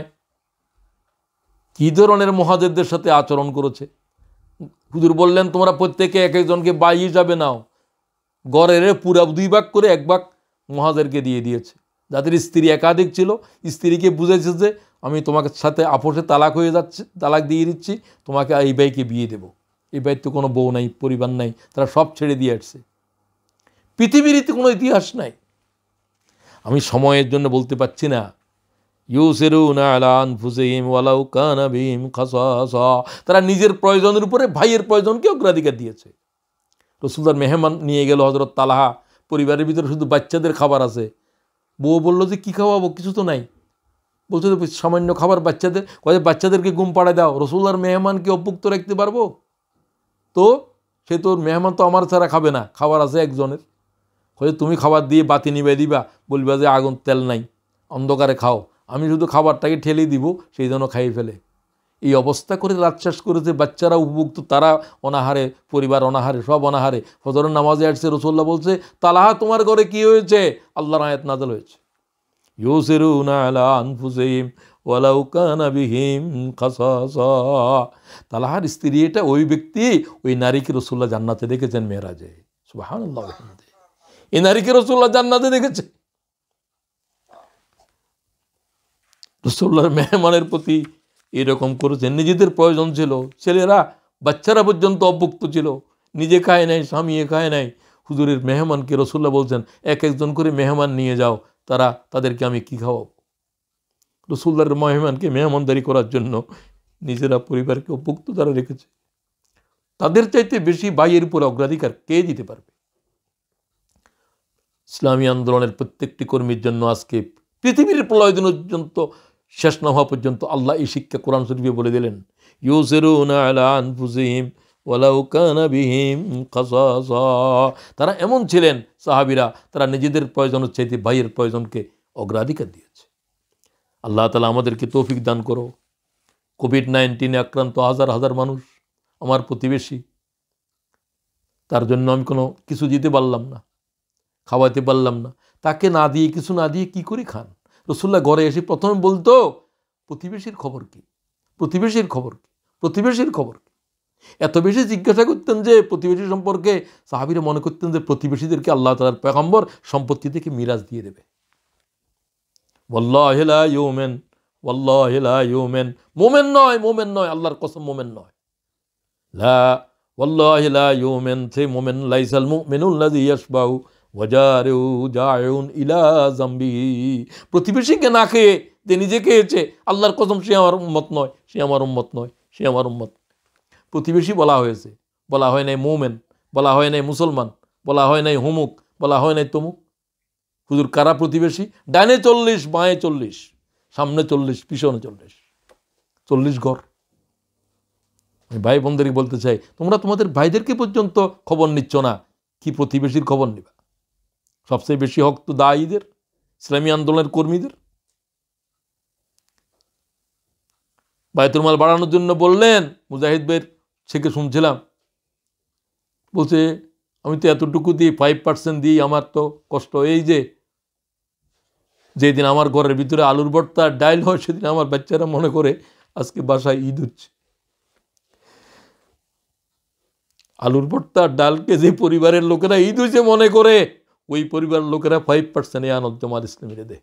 কী ধরনের মুহাজিরদের সাথে আচরণ করেছে। হুজুর বললেন তোমরা প্রত্যেকে এক একজনকে বাই হিসাবে নাও। গড়ের পুরা 2 ভাগ করে 1 ভাগ মুহাজিরকে দিয়ে দিয়েছে। যাদের স্ত্রী একাধিক ছিল, স্ত্রীকে বুঝেছে যে আমি তোমাকে সাথে আপোষে তালাক হয়ে যাচ্ছে, তালাক দিয়ে দিচ্ছি, তোমাকে এই ভাইকে বিয়ে দেব। এই ভাইয়ের তো কোনো বউ নাই, পরিবার নাই, তারা সব ছেড়ে দিয়ে আসছে। পৃথিবীর কোনো ইতিহাস নাই। আমি সময়ের জন্য বলতে পারছি না। ইউসিরুনা আলা আনফুসিহিম ওয়ালাউ কানা বিহিম খাসাসা, তারা নিজের প্রয়োজনের উপরে ভাইয়ের প্রয়োজনকে অগ্রাধিকার দিয়েছে। রাসূলুল্লাহর মেহমান নিয়ে গেল হযরত তালহা, পরিবারের ভিতরে শুধু বাচ্চাদের খাবার আছে। বউ বলল যে কী খাওয়াবো, কিছু তো নাই। বলছে তো সামান্য খাবার বাচ্চাদের, কয়ে বাচ্চাদেরকে ঘুম পাড়ায় দাও, রাসূলুল্লাহর মেহমানকে অভুক্ত রাখতে পারবো? তো সে তোর মেহমান তো আমার ছাড়া খাবে না, খাবার আছে একজনের। কয়ে তুমি খাবার দিয়ে বাতি নিবে দিবা, বলবা যে আগুন তেল নাই, অন্ধকারে খাও, আমি শুধু খাবারটাকে ঠেলে দিব, সেই জন্য খাইয়ে ফেলে। এই অবস্থা করে রাত শেষ করেছে, বাচ্চারা উপভুক্ত, তারা অনাহারে, পরিবার অনাহারে, সব অনাহারে। ফজরের নামাজে আসছে, রাসূলুল্লাহ বলছে তালহা তোমার ঘরে কি হয়েছে? আল্লাহর আয়াত নাযিল হয়েছে, ইউসিরুনা আলা আনফুসিহিম ওয়ালাউ কানা বিহিম খাসাসা। তালহার স্ত্রী এটা ওই ব্যক্তি, ওই নারীকে রাসূলুল্লাহ জান্নাতে দেখেছেন মেরাজে। সুবহানাল্লাহ। এই নারীকে রাসূলুল্লাহ জান্নাতে দেখেছে। রাসূলুল্লাহর মেহমানের প্রতি এরকম করেছেন। নিজেদের প্রয়োজন ছিল, ছেলেরা বাচ্চারা পর্যন্ত অভুক্ত ছিল, নিজে খায় নাই, স্বামী খায় নাই। হুজুরের মেহমানকে রাসূলুল্লাহ বলছেন এক একজন করে মেহমান নিয়ে যাও, তাদেরকে আমি কি খাওয়াবো। রাসূলুল্লাহর মেহমানকে মেহমানদারি করার জন্য নিজেরা পরিবারকে অভুক্ত তারা রেখেছে। তাদের চাইতে বেশি ভাইয়ের উপর অগ্রাধিকার কে দিতে পারবে? ইসলামী আন্দোলনের প্রত্যেকটি কর্মীর জন্য আজকে পৃথিবীর প্রলয় দিন পর্যন্ত, শেষ না হওয়া পর্যন্ত আল্লাহ এই শিক্ষা কোরআন শরীফে বলে দিলেন, ইউসিরুনা আলা আনফুসিহিম ওয়ালাউ কানা বিহিম খাসাসা। তারা এমন ছিলেন সাহাবীরা, তারা নিজেদের প্রয়োজনের চাইতে ভাইয়ের প্রয়োজনকে অগ্রাধিকার দিয়েছে। আল্লাহ তাআলা আমাদেরকে তৌফিক দান করো। কোভিড-19 আক্রান্ত হাজার হাজার মানুষ, আমার প্রতিবেশী, তার জন্য আমি কোনো কিছু দিতে পারলাম না, খাওয়াতে পারলাম না, তাকে না দিয়ে, কিছু না দিয়ে কি করে খান? রাসূলুল্লাহ ঘরে এসে প্রথমে বলতো প্রতিবেশীর খবর কি, প্রতিবেশীর খবর কি, প্রতিবেশীর খবর কি। এত বেশি জিজ্ঞাসা করতেন যে প্রতিবেশী সম্পর্কে সাহাবীরা মনে করতেন যে প্রতিবেশীদেরকে আল্লাহ তাআলার পয়গম্বর সম্পত্তি থেকে মিরাজ দিয়ে দেবে। ওয়াল্লাহি লা ইউমিন, ওয়াল্লাহি লা ইউমিন, মোমেন নয়, মোমেন নয়, আল্লাহর কসম মোমেন নয়। লা ওয়াল্লাহি লা ইউমিন, সে মুমিন, লাইসাল মুমিনুল্লাযী ইয়াশবাউ ওয়া জারুহু জাইউন ইলা যামবিহি, প্রতিবেশীকে না খেয়ে যে নিজে খেয়েছে, আল্লাহর কসম সে আমার উম্মত নয়, সে আমার উম্মত নয়, সে আমার উম্মত। প্রতিবেশী বলা হয়েছে, বলা হয় নাই মুমিন, বলা হয় নাই মুসলমান, বলা হয় নাই হুমুক, বলা হয় নাই তমুক। হুজুর কারা প্রতিবেশী? ডানে 40, বাঁয়ে 40, সামনে 40, পিছনে 40, 40 ঘর। আমি ভাই বোনদেরকে বলতে চাই, তোমরা তোমাদের ভাইদেরকে পর্যন্ত খবর নিচ্ছ না, কি প্রতিবেশীর খবর নিবা? সবচেয়ে বেশি হক তো দায়ীদের, ইসলামী আন্দোলনের কর্মীদের। বায়তুল মাল বাড়ানোর জন্য বললেন, মুজাহিদ ভাইয়ের থেকে শুনছিলাম, বলছে আমি তো এতটুকু দিই, 5% দিই, আমার তো কষ্ট। এই যে যেদিন আমার ঘরের ভিতরে আলুর ভর্তা ডাইল হয়, সেদিন আমার বাচ্চারা মনে করে আজকে বাসায় ঈদ হচ্ছে। আলুর ভর্তা ডালকে যে পরিবারের লোকেরা ঈদ হয়েছে মনে করে, ওই পরিবারের লোকেরা 5% আনন্দ জামাত ইসলামীরে দেয়।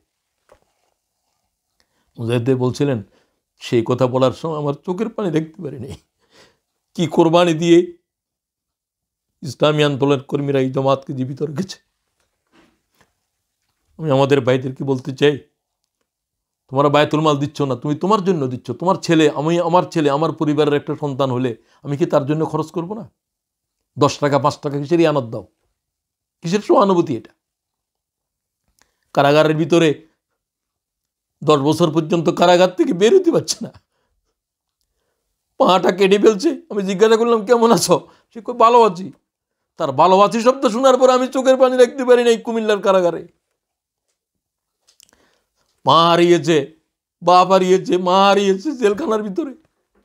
মুজাহিদ বলছিলেন, সেই কথা বলার সময় আমার চোখের পানি দেখতে পারিনি। কি কোরবানি দিয়ে ইসলামী আন্দোলনের কর্মীরা এই জামাতকে জীবিত রেখেছে। আমি আমাদের ভাইদেরকে বলতে চাই, তোমরা বায়তুল মাল দিচ্ছ না, তুমি তোমার জন্য দিচ্ছ। তোমার ছেলে, আমি আমার ছেলে, আমার পরিবারের একটা সন্তান হলে আমি কি তার জন্য খরচ করব না? 10 টাকা 5 টাকা কিসের আনত দাও, কিসের সহানুভূতি এটা? কারাগারের ভিতরে 10 বছর পর্যন্ত কারাগার থেকে বের হতে পারছে না, পাটা কেটে ফেলছে। আমি জিজ্ঞাসা করলাম কেমন আছো, সে খুব ভালো আছি। তার ভালো আছি শব্দ শোনার পর আমি চোখের পানি রাখতে পারি না। এই কুমিল্লার কারাগারে মা হারিয়েছে, বাপ হারিয়েছে, মা হারিয়েছে জেলখানার ভিতরে।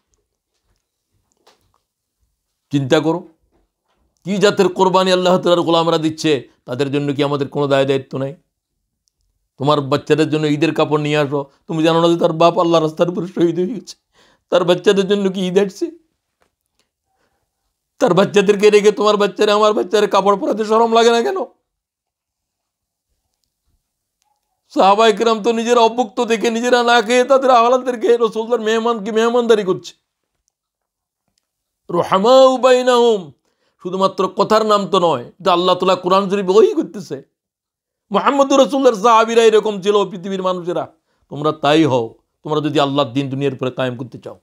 চিন্তা করো, কি জাতের কোরবানি আল্লাহ তাআলার গোলামরা দিচ্ছে, তাদের জন্য কি আমাদের কোনো দায় দায়িত্ব নেই? তোমার বাচ্চাদের জন্য ঈদের কাপড় নিয়ে আসো, তুমি জানো না যে তার বাপ আল্লাহ রাস্তার উপরে শহীদ হয়ে গেছে? তার বাচ্চাদের জন্য কি ঈদ আসছে? তার বাচ্চাদেরকে রেখে তোমার বাচ্চারা, আমার বাচ্চারা কাপড় পরাতে শরম লাগে না কেন? সাহাবায়ে কেরাম তো নিজেরা অভুক্ত দেখে, নিজেরা না খেয়ে তাদের আহলাদেরকে, রাসূলুল্লাহর মেহমানকে মেহমানদারি করছে। রুহামাউ বাইনাহুম, শুধুমাত্র কথার নাম তো নয়, এটা আল্লাহ তাআলা কোরআন শরীফে ওহী করতেছে। মুহাম্মদুর রাসূলুল্লাহর সাহাবীরা এরকম ছিল, পৃথিবীর মানুষেরা। তোমরা তাই হও, তোমরা যদি আল্লাহর দ্বীন দুনিয়ার উপরে কায়েম করতে চাও।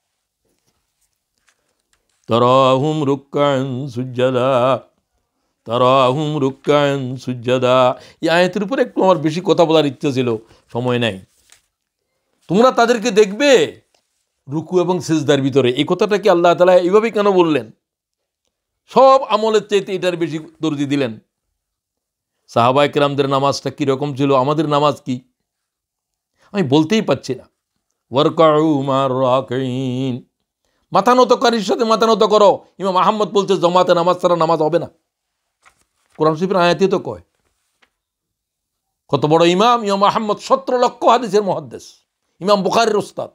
তারাহুম রুকআন সুজদা, তারাহুম রুকআন সুজদা। এই আয়াতের উপরে একটু আমার বেশি কথা বলার ইচ্ছা ছিল, সময় নাই। তোমরা তাদেরকে দেখবে রুকু এবং সিজদার ভিতরে। এই কথাটা কি আল্লাহ তাআলা এইভাবে কেন বললেন? সব আমলের চাইতে এটার বেশি দরদি দিলেন। সাহাবায়ে কেরামদের নামাজটা কীরকম ছিল, আমাদের নামাজ কি আমি বলতেই পারছি না। ওয়ারকাউ মার রাকিন, মাথা নতকারীর সাথে মাথা নত করো। ইমাম আহমদ বলছে জামাতে নামাজ ছাড়া নামাজ হবে না। কোরআন শরীফের আয়াতে তো কয়। কত বড় ইমাম! ইমাম আহমদ 17 লক্ষ হাদিসের মুহাদ্দিস, ইমাম বুখারীর উস্তাদ।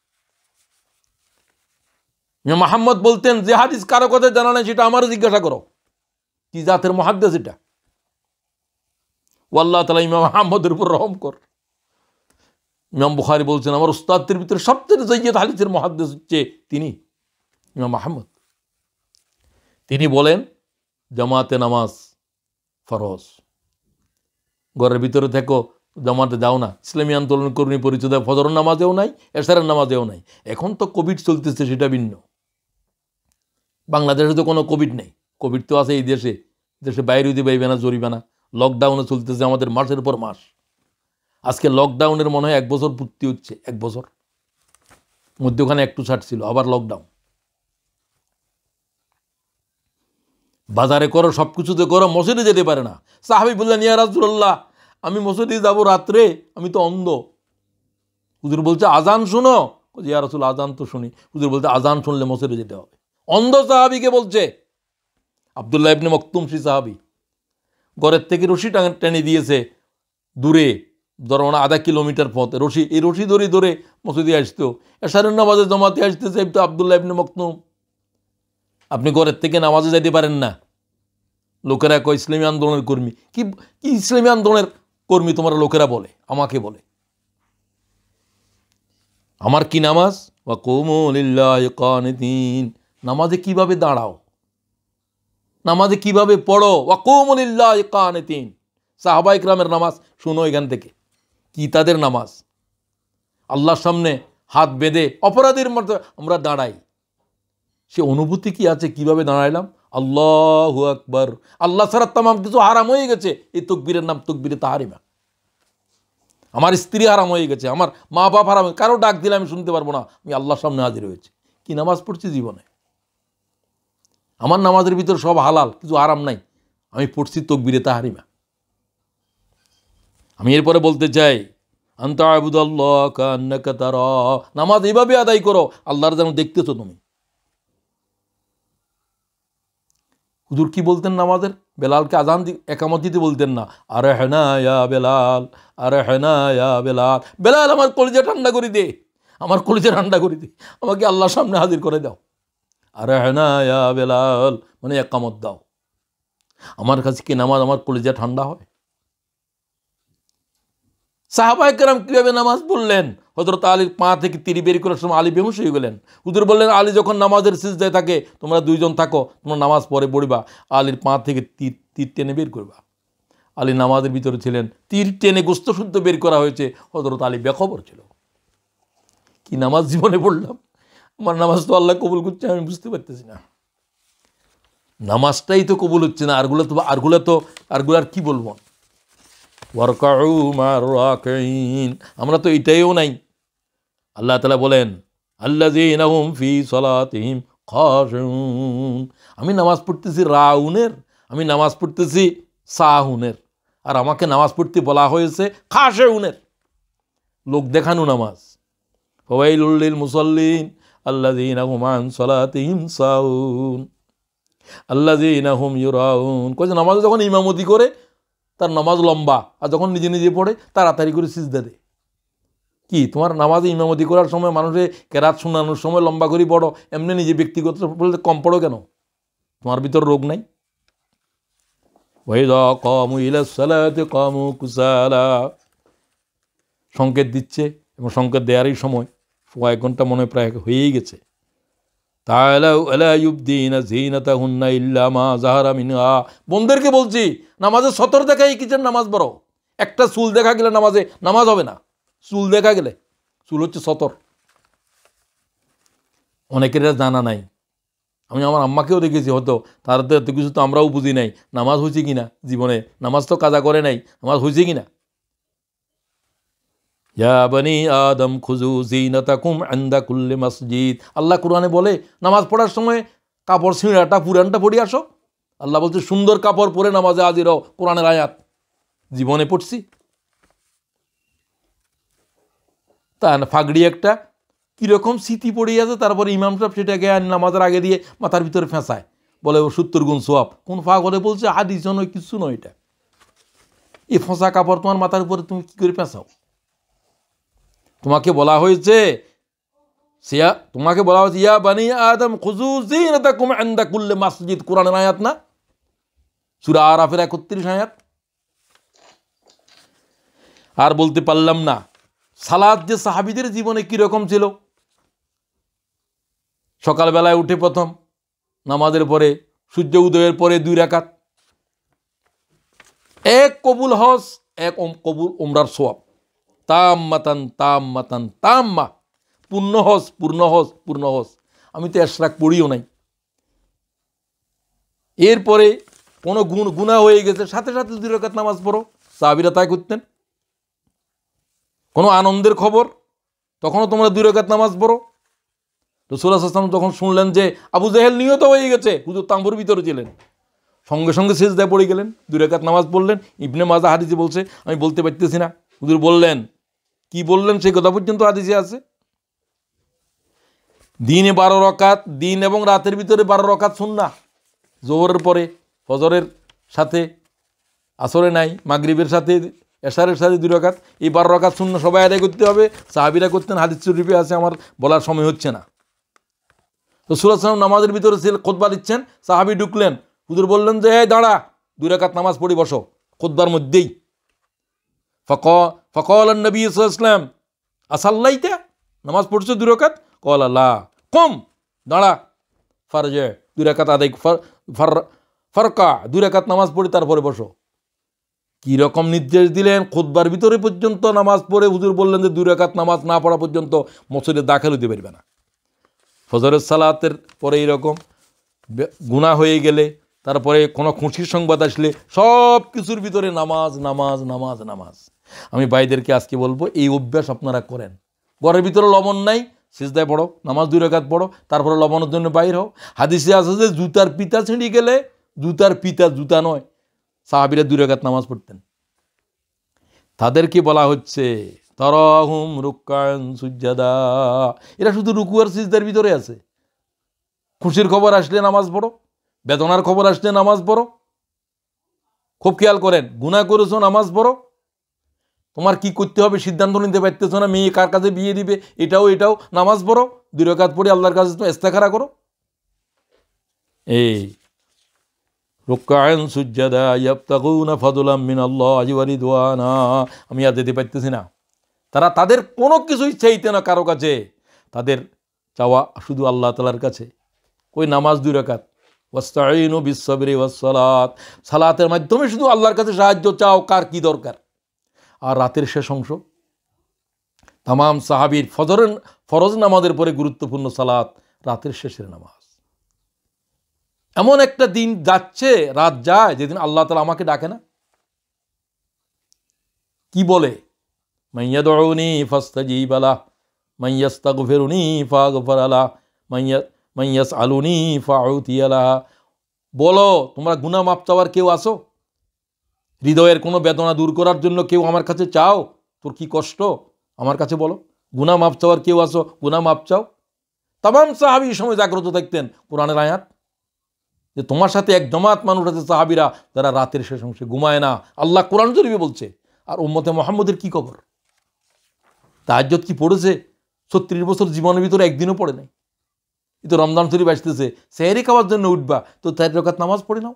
ইমাম আহমদ বলতেন, যে হাদিস কারো কথা জানা নাই সেটা আমারও জিজ্ঞাসা করো। কি জাতের মুহাদ্দিস এটা! আল্লাহ তাআলা ইমাম আহমদের উপর রহম কর। ইমাম বুখারী বলছেন, আমার উস্তাদদের ভিতরে সবচেয়ে জাইয়্যিদ হাদিসের মুহাদ্দিস হচ্ছে তিনি, ইমাম আহমদ। তিনি বলেন জামাতে নামাজ ফরজ। ঘরের ভিতরে থেকো, জামাতে যাও না। ইসলামী আন্দোলন কর্মী পরিচয় ফজর নামাজেও নাই, এশারের নামাজেও নাই। এখন তো কোভিড চলতেছে, সেটা ভিন্ন। বাংলাদেশে তো কোনো কোভিড নেই, কোভিড তো আছে এই দেশে। দেশে বাইরে হইতে পাইবে না, জরিমানা। লকডাউনে চলতেছে আমাদের মাসের পর মাস। আজকে লকডাউনের মনে হয় 1 বছর পূর্তি হচ্ছে, 1 বছর। মধ্যখানে একটু ছাড় ছিল, আবার লকডাউন। বাজারে করো, সব কিছুতে করো, মসজিদে যেতে পারে না। সাহাবী বললেন, ইয়া রাসূলুল্লাহ, আমি মসজিদে যাব রাত্রে, আমি তো অন্ধ। হুজুর বলছে আজান শুনো। ইয়া রাসূল, আজান তো শুনি। হুজুর বলতে আজান শুনলে মসজিদে যেতে হবে। অন্ধ সাহাবীকে বলছে। আব্দুল্লাহ ইবনে মাকতুম সেই সাহাবী, ঘরের থেকে রশি টেনে দিয়েছে দূরে, ধরো না 1/2 কিলোমিটার পথ, রশি, এই রশি ধরে ধরে মসজিদে আসতো। এশারের নামাজে জমাতে আসতে চাইতো আব্দুল্লাহ ইবনে মাকতুম। আপনি ঘরের থেকে নামাজে যাইতে পারেন না। লোকেরা কয় ইসলামী আন্দোলনের কর্মী। কি কি ইসলামী আন্দোলনের কর্মী তোমরা লোকেরা বলে, আমাকে বলে। আমার কি নামাজ? ওয়া কুমু লিল্লাহি কানিতিন, নামাজে কিভাবে দাঁড়াও, নামাজে কিভাবে পড়ো, ওয়াকুমু লিল্লাহি কানিতিন। সাহাবায়ে কেরামের নামাজ শুনো এখান থেকে, কি তাদের নামাজ। আল্লাহর সামনে হাত বেঁধে অপরাধীর মতো আমরা দাঁড়াই, সে অনুভূতি কি আছে, কিভাবে দাঁড়াইলাম। আল্লাহু আকবার, আল্লাহ ছাড়া তামাম কিছু হারাম হয়ে গেছে। এই তাকবীরের নাম তাকবীরে তাহরিমা। আমার স্ত্রী হারাম হয়ে গেছে, আমার মা বাপ হারাম, কারো ডাক দিলে আমি শুনতে পারবো না, আমি আল্লাহর সামনে হাজির হয়েছি। কি নামাজ পড়ছি জীবনে? আমার নামাজের ভিতর সব হালাল, কিছু হারাম নাই, আমি পড়ছি তাকবীরে তাহরিমা। আমি এরপরে বলতে চাই, আনতা আবুদাল্লাহ কান্নাকা তারা, নামাজ এইভাবে আদায় করো আল্লাহর যেন দেখতেছো তুমি। হুজুর কি বলতেন নামাজের? বেলালকে আজান একামত দিতে বলতেন না, আরে হেনা ইয়া বেলাল, আরে হেনা ইয়া বেলাল, বেলাল আমার কলিজা ঠান্ডা করে দে, আমার কলিজা ঠান্ডা করে দে, আমাকে আল্লাহর সামনে হাজির করে দাও। আরে হেনা ইয়া বেলাল মানে একামত দাও। আমার কাছে কি নামাজ আমার কলিজা ঠান্ডা হয়? সাহাবায়ে কেরাম কিভাবে নামাজ পড়লেন? হযরত আলীর পা থেকে তীর বের করার সময় আলী বেহুশ হয়ে গেলেন। হুজুর বললেন, আলী যখন নামাজের সিজদায় থাকে, তোমরা দুইজন থাকো, তোমরা নামাজ পড়ে পড়িবা, আলীর পা থেকে তীর টেনে বের করবা। আলী নামাজের ভিতরে ছিলেন, তীর টেনে গোস্ত শুদ্ধ বের করা হয়েছে, হযরত আলী বেখবর ছিল। কি নামাজ জীবনে পড়লাম, আমার নামাজ তো আল্লাহ কবুল করছে আমি বুঝতে পারতেছি না। নামাজটাই তো কবুল হচ্ছে না, আরগুলো আর কি বলবো। ওয়ারকাউ মা'র রাকিঈন, আমরা তো এটাইও নাই। আল্লাহ তাআলা বলেন, আল্লাযীনা হুম ফি সালাতিহিম খাশিউন, আমি নামাজ পড়তেছি রাউনের, আমি নামাজ পড়তেছি সাহুনের, আর আমাকে নামাজ পড়তে বলা হয়েছে খাশিউনের, লোক দেখানো নামাজ। ফাওয়াইলুল লিল মুসাল্লিন আল্লাযীনা হুম আন সালাতিহিম সাহুন আল্লাযীনা হুম ইউরাউন। কইছে নামাজে যখন ইমামতি করে তার নামাজ লম্বা, আর যখন নিজে নিজে পড়ে তাড়াতাড়ি করে সিজদা দেয়। কি তোমার নামাজে ইমামতি করার সময় মানুষের কেরাত শোনানোর সময় লম্বা করে পড়ো, এমনি নিজে ব্যক্তিগত বলতে কম পড়ো কেন? তোমার ভিতর রোগ নাই? ওয়াইযা কামু ইলাস সালাতি কামু কুসালা, সংকেত দিচ্ছে, এবং সংকেত দেওয়ারই সময় কয়েক ঘন্টা মনে প্রায় হয়েই গেছে। তাআলাউ আলা ইউবদিনা যিনাতাহুন্না ইল্লা মা যাহারা মিনহা, বন্ধুদেরকে বলছি নামাজে সতর দেখাই কিসের নামাজ পড়ো। একটা চুল দেখা গেলে নামাজ হবে না, চুল দেখা গেলে, চুল হচ্ছে সতর। অনেকের এটা জানা নাই। আমি আমার আম্মাকেও দেখেছি, হয়তো তার তো কিছু তো আমরাও বুঝি নাই, নামাজ হয়েছে কিনা জীবনে, নামাজ তো কাজা করে নাই, নামাজ হয়েছে কিনা। ইয়া বনি আদম খুযু যিনাতাকুম ইনদা কুল্লি মসজিদ, আল্লাহ কুরআনে বলে নামাজ পড়ার সময় কাপড় ছিঁড়াটা পুরানটা পরে আসো। আল্লাহ বলছে সুন্দর কাপড় পরে নামাজে হাজির হও, কোরআনের আয়াত জীবনে পড়ছি। তা ফাগড়ি একটা কীরকম স্মৃতি পড়ে আছে, তারপরে ইমাম সাহেব সেটাকে নামাজের আগে দিয়ে মাথার ভিতরে ফেঁসায়, বলে ও 70 গুণ সোয়াব। কোন ফাগলে বলছে হাদিস নয়, কিছু নয়, এটা এই ফসা কাপড় তোমার মাথার উপরে তুমি কী করে ফেঁসাও? তোমাকে বলা হয়েছে ইয়া বানি আদম খুযু যিনাতাকুম ইনদা কুল্লি মসজিদ, কোরআনের আয়াত না, সূরা আরাফের 31 আয়াত। আর বলতে পারলাম না সালাত যে সাহাবীদের জীবনে কিরকম ছিল। সকালবেলায় উঠে প্রথম নামাজের পরে সূর্য উদয়ের পরে 2 রাকাত, এক কবুল হজ, এক কবুল উমরার সওয়াব, তাম্মাতান তাম্মাতান তাম্মা, পূর্ণ হজ পূর্ণ হজ পূর্ণ হজ। আমি তো এশরাক পড়িও নাই। এরপরে কোনো গুনাহ হয়ে গেছে, সাথে সাথে 2 রাকাত নামাজ পড়ো, সাহাবীরা তাই করতেন। কোনো আনন্দের খবর, তখনও তোমরা 2 রাকাত নামাজ পড়ো। রাসূলুল্লাহ সাল্লাল্লাহু আলাইহি ওয়াসাল্লাম তখন শুনলেন যে আবু জেহেল নিহত হয়ে গেছে, হুজুর তাম্বুর ভিতরে ছিলেন, সঙ্গে সঙ্গে সিজদায় পড়ে গেলেন, 2 রাকাত নামাজ পড়লেন। ইবনে মাজাহ হাদিসে বলছে, আমি বলতে পারতেছি না, হুজুর বললেন, কি বললেন সেই কথা পর্যন্ত হাদিসে আছে। দিনে 12 রাকাত, দিন এবং রাতের ভিতরে 12 রাকাত সুন্নাহ, যোহরের পরে, ফজরের সাথে, আসরে নাই, মাগরিবের সাথে, এশারের সাথে 2 রাকাত, এই 12 রাকাত সুন্নাহ সবাই আদায় করতে হবে। সাহাবীরা করতেন, হাদিস শরীফে আছে, আমার বলার সময় হচ্ছে না। রাসূলুল্লাহ সাল্লাল্লাহু আলাইহি ওয়াসাল্লাম নামাজের ভিতরে খুতবা দিচ্ছেন, সাহাবী ঢুকলেন, হুজুর বললেন যে এই দাঁড়া, 2 রাকাত নামাজ পড়ি বসো, খুতবার মধ্যেই। ফাকাল নবী সাল্লাল্লাহু আলাইহি ওয়াসাল্লাম আসাল্লাইতা, নামাজ পড়ছো 2 রাকাত? ক্বালা লা, কম, দাঁড়া, ফারজে, 2 রাকাত আদায়, ফারকা, 2 রাকাত নামাজ পড়ে তারপরে বসো। কি রকম নির্দেশ দিলেন! খুতবার ভিতরে পর্যন্ত নামাজ পড়ে হুজুর বললেন যে 2 রাকাত নামাজ না পড়া পর্যন্ত মসজিদে দাখিল হতে পারবে না। ফজরের সালাতের পরে এইরকম গুনাহ হয়ে গেলে, তারপরে কোনো খুশির সংবাদ আসলে সব কিছুর ভিতরে নামাজ নামাজ নামাজ নামাজ। আমি ভাইদেরকে আজকে বলবো, এই অভ্যাস আপনারা করেন। ঘরের ভিতরে লবণ নাই, সিজদায় পড়ো, নামাজ 2 রাকাত পড়ো, তারপরে লবণের জন্য বাইর হও। হাদিসে আছে যে জুতার পিতা ছিঁড়ে গেলে, জুতার পিতা, জুতা নয়, সাহাবীরা 2 রাকাত নামাজ পড়তেন। তাদেরকে বলা হচ্ছে তারাহুম রুকআন সুজদা, এরা শুধু রুকু আর সিজদার ভিতরে আছে। খুশির খবর আসলে নামাজ পড়ো, বেদনার খবর আসলে নামাজ পড়ো। খুব খেয়াল করেন, গুনাহ করেছো নামাজ পড়ো। তোমার কি করতে হবে সিদ্ধান্ত নিতে পারতেছো না, মেয়ে কার কাছে বিয়ে দিবে, এটাও নামাজ পড়ো। 2 রাকাত পড়ে আল্লাহর কাছে তুমি ইস্তেখারা করো। এই রুকআন সুজদা ইয়াবতাগুনা ফাদলাম মিনাল্লাহি ওয়া রিদওয়ানা, আমি আর দিতে পারতেছি না। তারা তাদের কোনো কিছুই চাইতে না কারো কাছে, তাদের চাওয়া শুধু আল্লাহ তাআলার কাছে। ওই নামাজ 2 রাকাত, ওয়াস্তাঈনু বিস-সাবরি ওয়াস-সালাত, সালাতের মাধ্যমে শুধু আল্লাহর কাছে সাহায্য চাও, কার কি দরকার। আর রাতের শেষ অংশ, তামাম সাহাবীর ফরজ নামাজের পরে গুরুত্বপূর্ণ সালাত রাতের শেষের নামাজ। এমন একটা দিন যাচ্ছে, রাত যায়, যেদিন আল্লাহ তাআলা আমাকে ডাকে না। কি বলে? মাইয়াদউনি ফাস্তাজিব লাহ, মাইয়াস্তাগফিরুনি ফাগফির লাহ, মাইয়াসআলুনি ফাউতিয়া লাহ। বলো, তোমরা গুনাহ মাপ চাওয়ার কেউ আসো? হৃদয়ের কোনো বেদনা দূর করার জন্য কেউ আমার কাছে চাও? তোর কি কষ্ট, আমার কাছে বলো। গুনাহ মাপ চাওয়ার কেউ আসো, গুনাহ মাপ চাও। তামাম সাহাবী এই সময় জাগ্রত থাকতেন। কোরআনের আয়াত যে তোমার সাথে এক জমাত মানুষ আছে সাহাবীরা, যারা রাতের শেষ অংশে ঘুমায় না, আল্লাহ কোরআন শরীফে বলছে। আর উম্মতে মুহাম্মদের কি খবর? তাহাজ্জুদ কি পড়েছে? 36 বছর জীবনের ভিতরে একদিনও পড়ে নাই। এই তো রমজান শরীফ আসতেছে, সেহরি খাওয়ার জন্য উঠবা, তো 4 রাকাত নামাজ পড়ে নাও।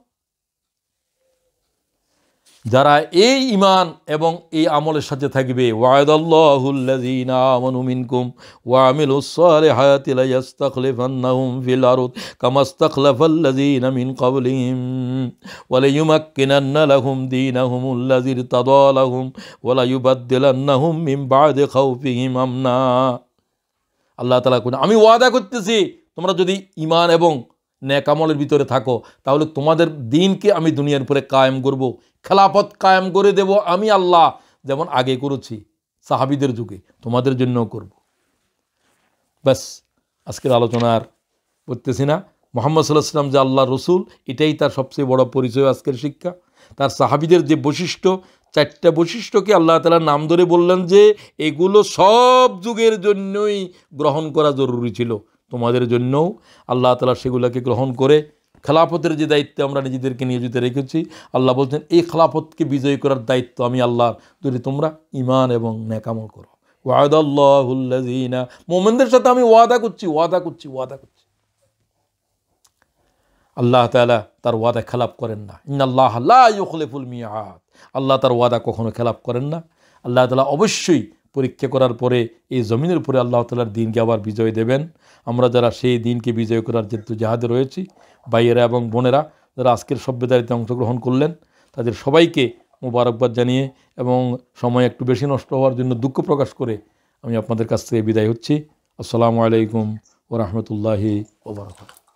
যারা এই ঈমান এবং এই আমলের সাথে থাকবে, ওয়াদাল্লাহুল্লাযীনা আমানু মিনকুম ওয়া আমিলুস সালিহাতি লা ইস্তাখলিফান্নাহুম ফিল আরদ কামা ইস্তাখলাফাল্লাযীনা মিন ক্বাবলিহিম ওয়া লা ইউমাক্কিনান্না লাহুম দীনাহুমুল্লাযী ইরতাদা লাহুম ওয়া লা ইউবাদদিলান্নাহুম মিন বা'দি খাউফিহিম আমনা। আল্লাহ তাআলা কোন, আমি ওয়াদা করতেছি, তোমরা যদি ঈমান এবং নেক আমলের ভিতরে থাকো, তাহলে তোমাদের দ্বীনকে আমি দুনিয়ার উপরে কায়েম করব, খেলাফত কায়েম করে দেব আমি আল্লাহ, যেমন আগে করেছি সাহাবীদের যুগে, তোমাদের জন্যও করব। ব্যাস, আজকের আলোচনা আর করতেছি না। মুহাম্মদ সাল্লাল্লাহু আলাইহি ওয়াসাল্লাম যে আল্লাহর রসুল, এটাই তার সবচেয়ে বড় পরিচয়, আজকের শিক্ষা। তার সাহাবীদের যে বৈশিষ্ট্য, 4টা বৈশিষ্ট্যকে আল্লাহ তাআলা নাম ধরে বললেন যে এগুলো সব যুগের জন্যই গ্রহণ করা জরুরি ছিল, তোমাদের জন্যও আল্লাহ তাআলা সেগুলোকে গ্রহণ করে খেলাফতের যে দায়িত্বে আমরা নিজেদেরকে নিয়োজিত রেখেছি, আল্লাহ বলছেন এই খেলাফতকে বিজয়ী করার দায়িত্ব আমি আল্লাহর, যদি তোমরা ঈমান এবং নেক আমল করো। ওয়াদাল্লাহুল্লাযীনা, মুমিনদের সাথে আমি ওয়াদা করছি। আল্লাহ তাআলা তার ওয়াদা খেলাপ করেন না। ইন্নাল্লাহা লা ইউখলিফুল মিআদ, আল্লাহ তার ওয়াদা কখনো খেলাপ করেন না। আল্লাহ তাআলা অবশ্যই পরীক্ষা করার পরে এই জমিনের উপরে আল্লাহ তাআলার দ্বীনকে আবার বিজয় দেবেন। আমরা যারা সেই দ্বীনকে বিজয় করার জেহাদে রয়েছি, ভাইয়েরা এবং বোনেরা যারা আজকের সভ্যতারিতে অংশগ্রহণ করলেন, তাদের সবাইকে মোবারকবাদ জানিয়ে এবং সময় একটু বেশি নষ্ট হওয়ার জন্য দুঃখ প্রকাশ করে আমি আপনাদের কাছ থেকে বিদায় হচ্ছি। আসসালামু আলাইকুম ওয়া রাহমাতুল্লাহি ওয়া বারাকাতুহু।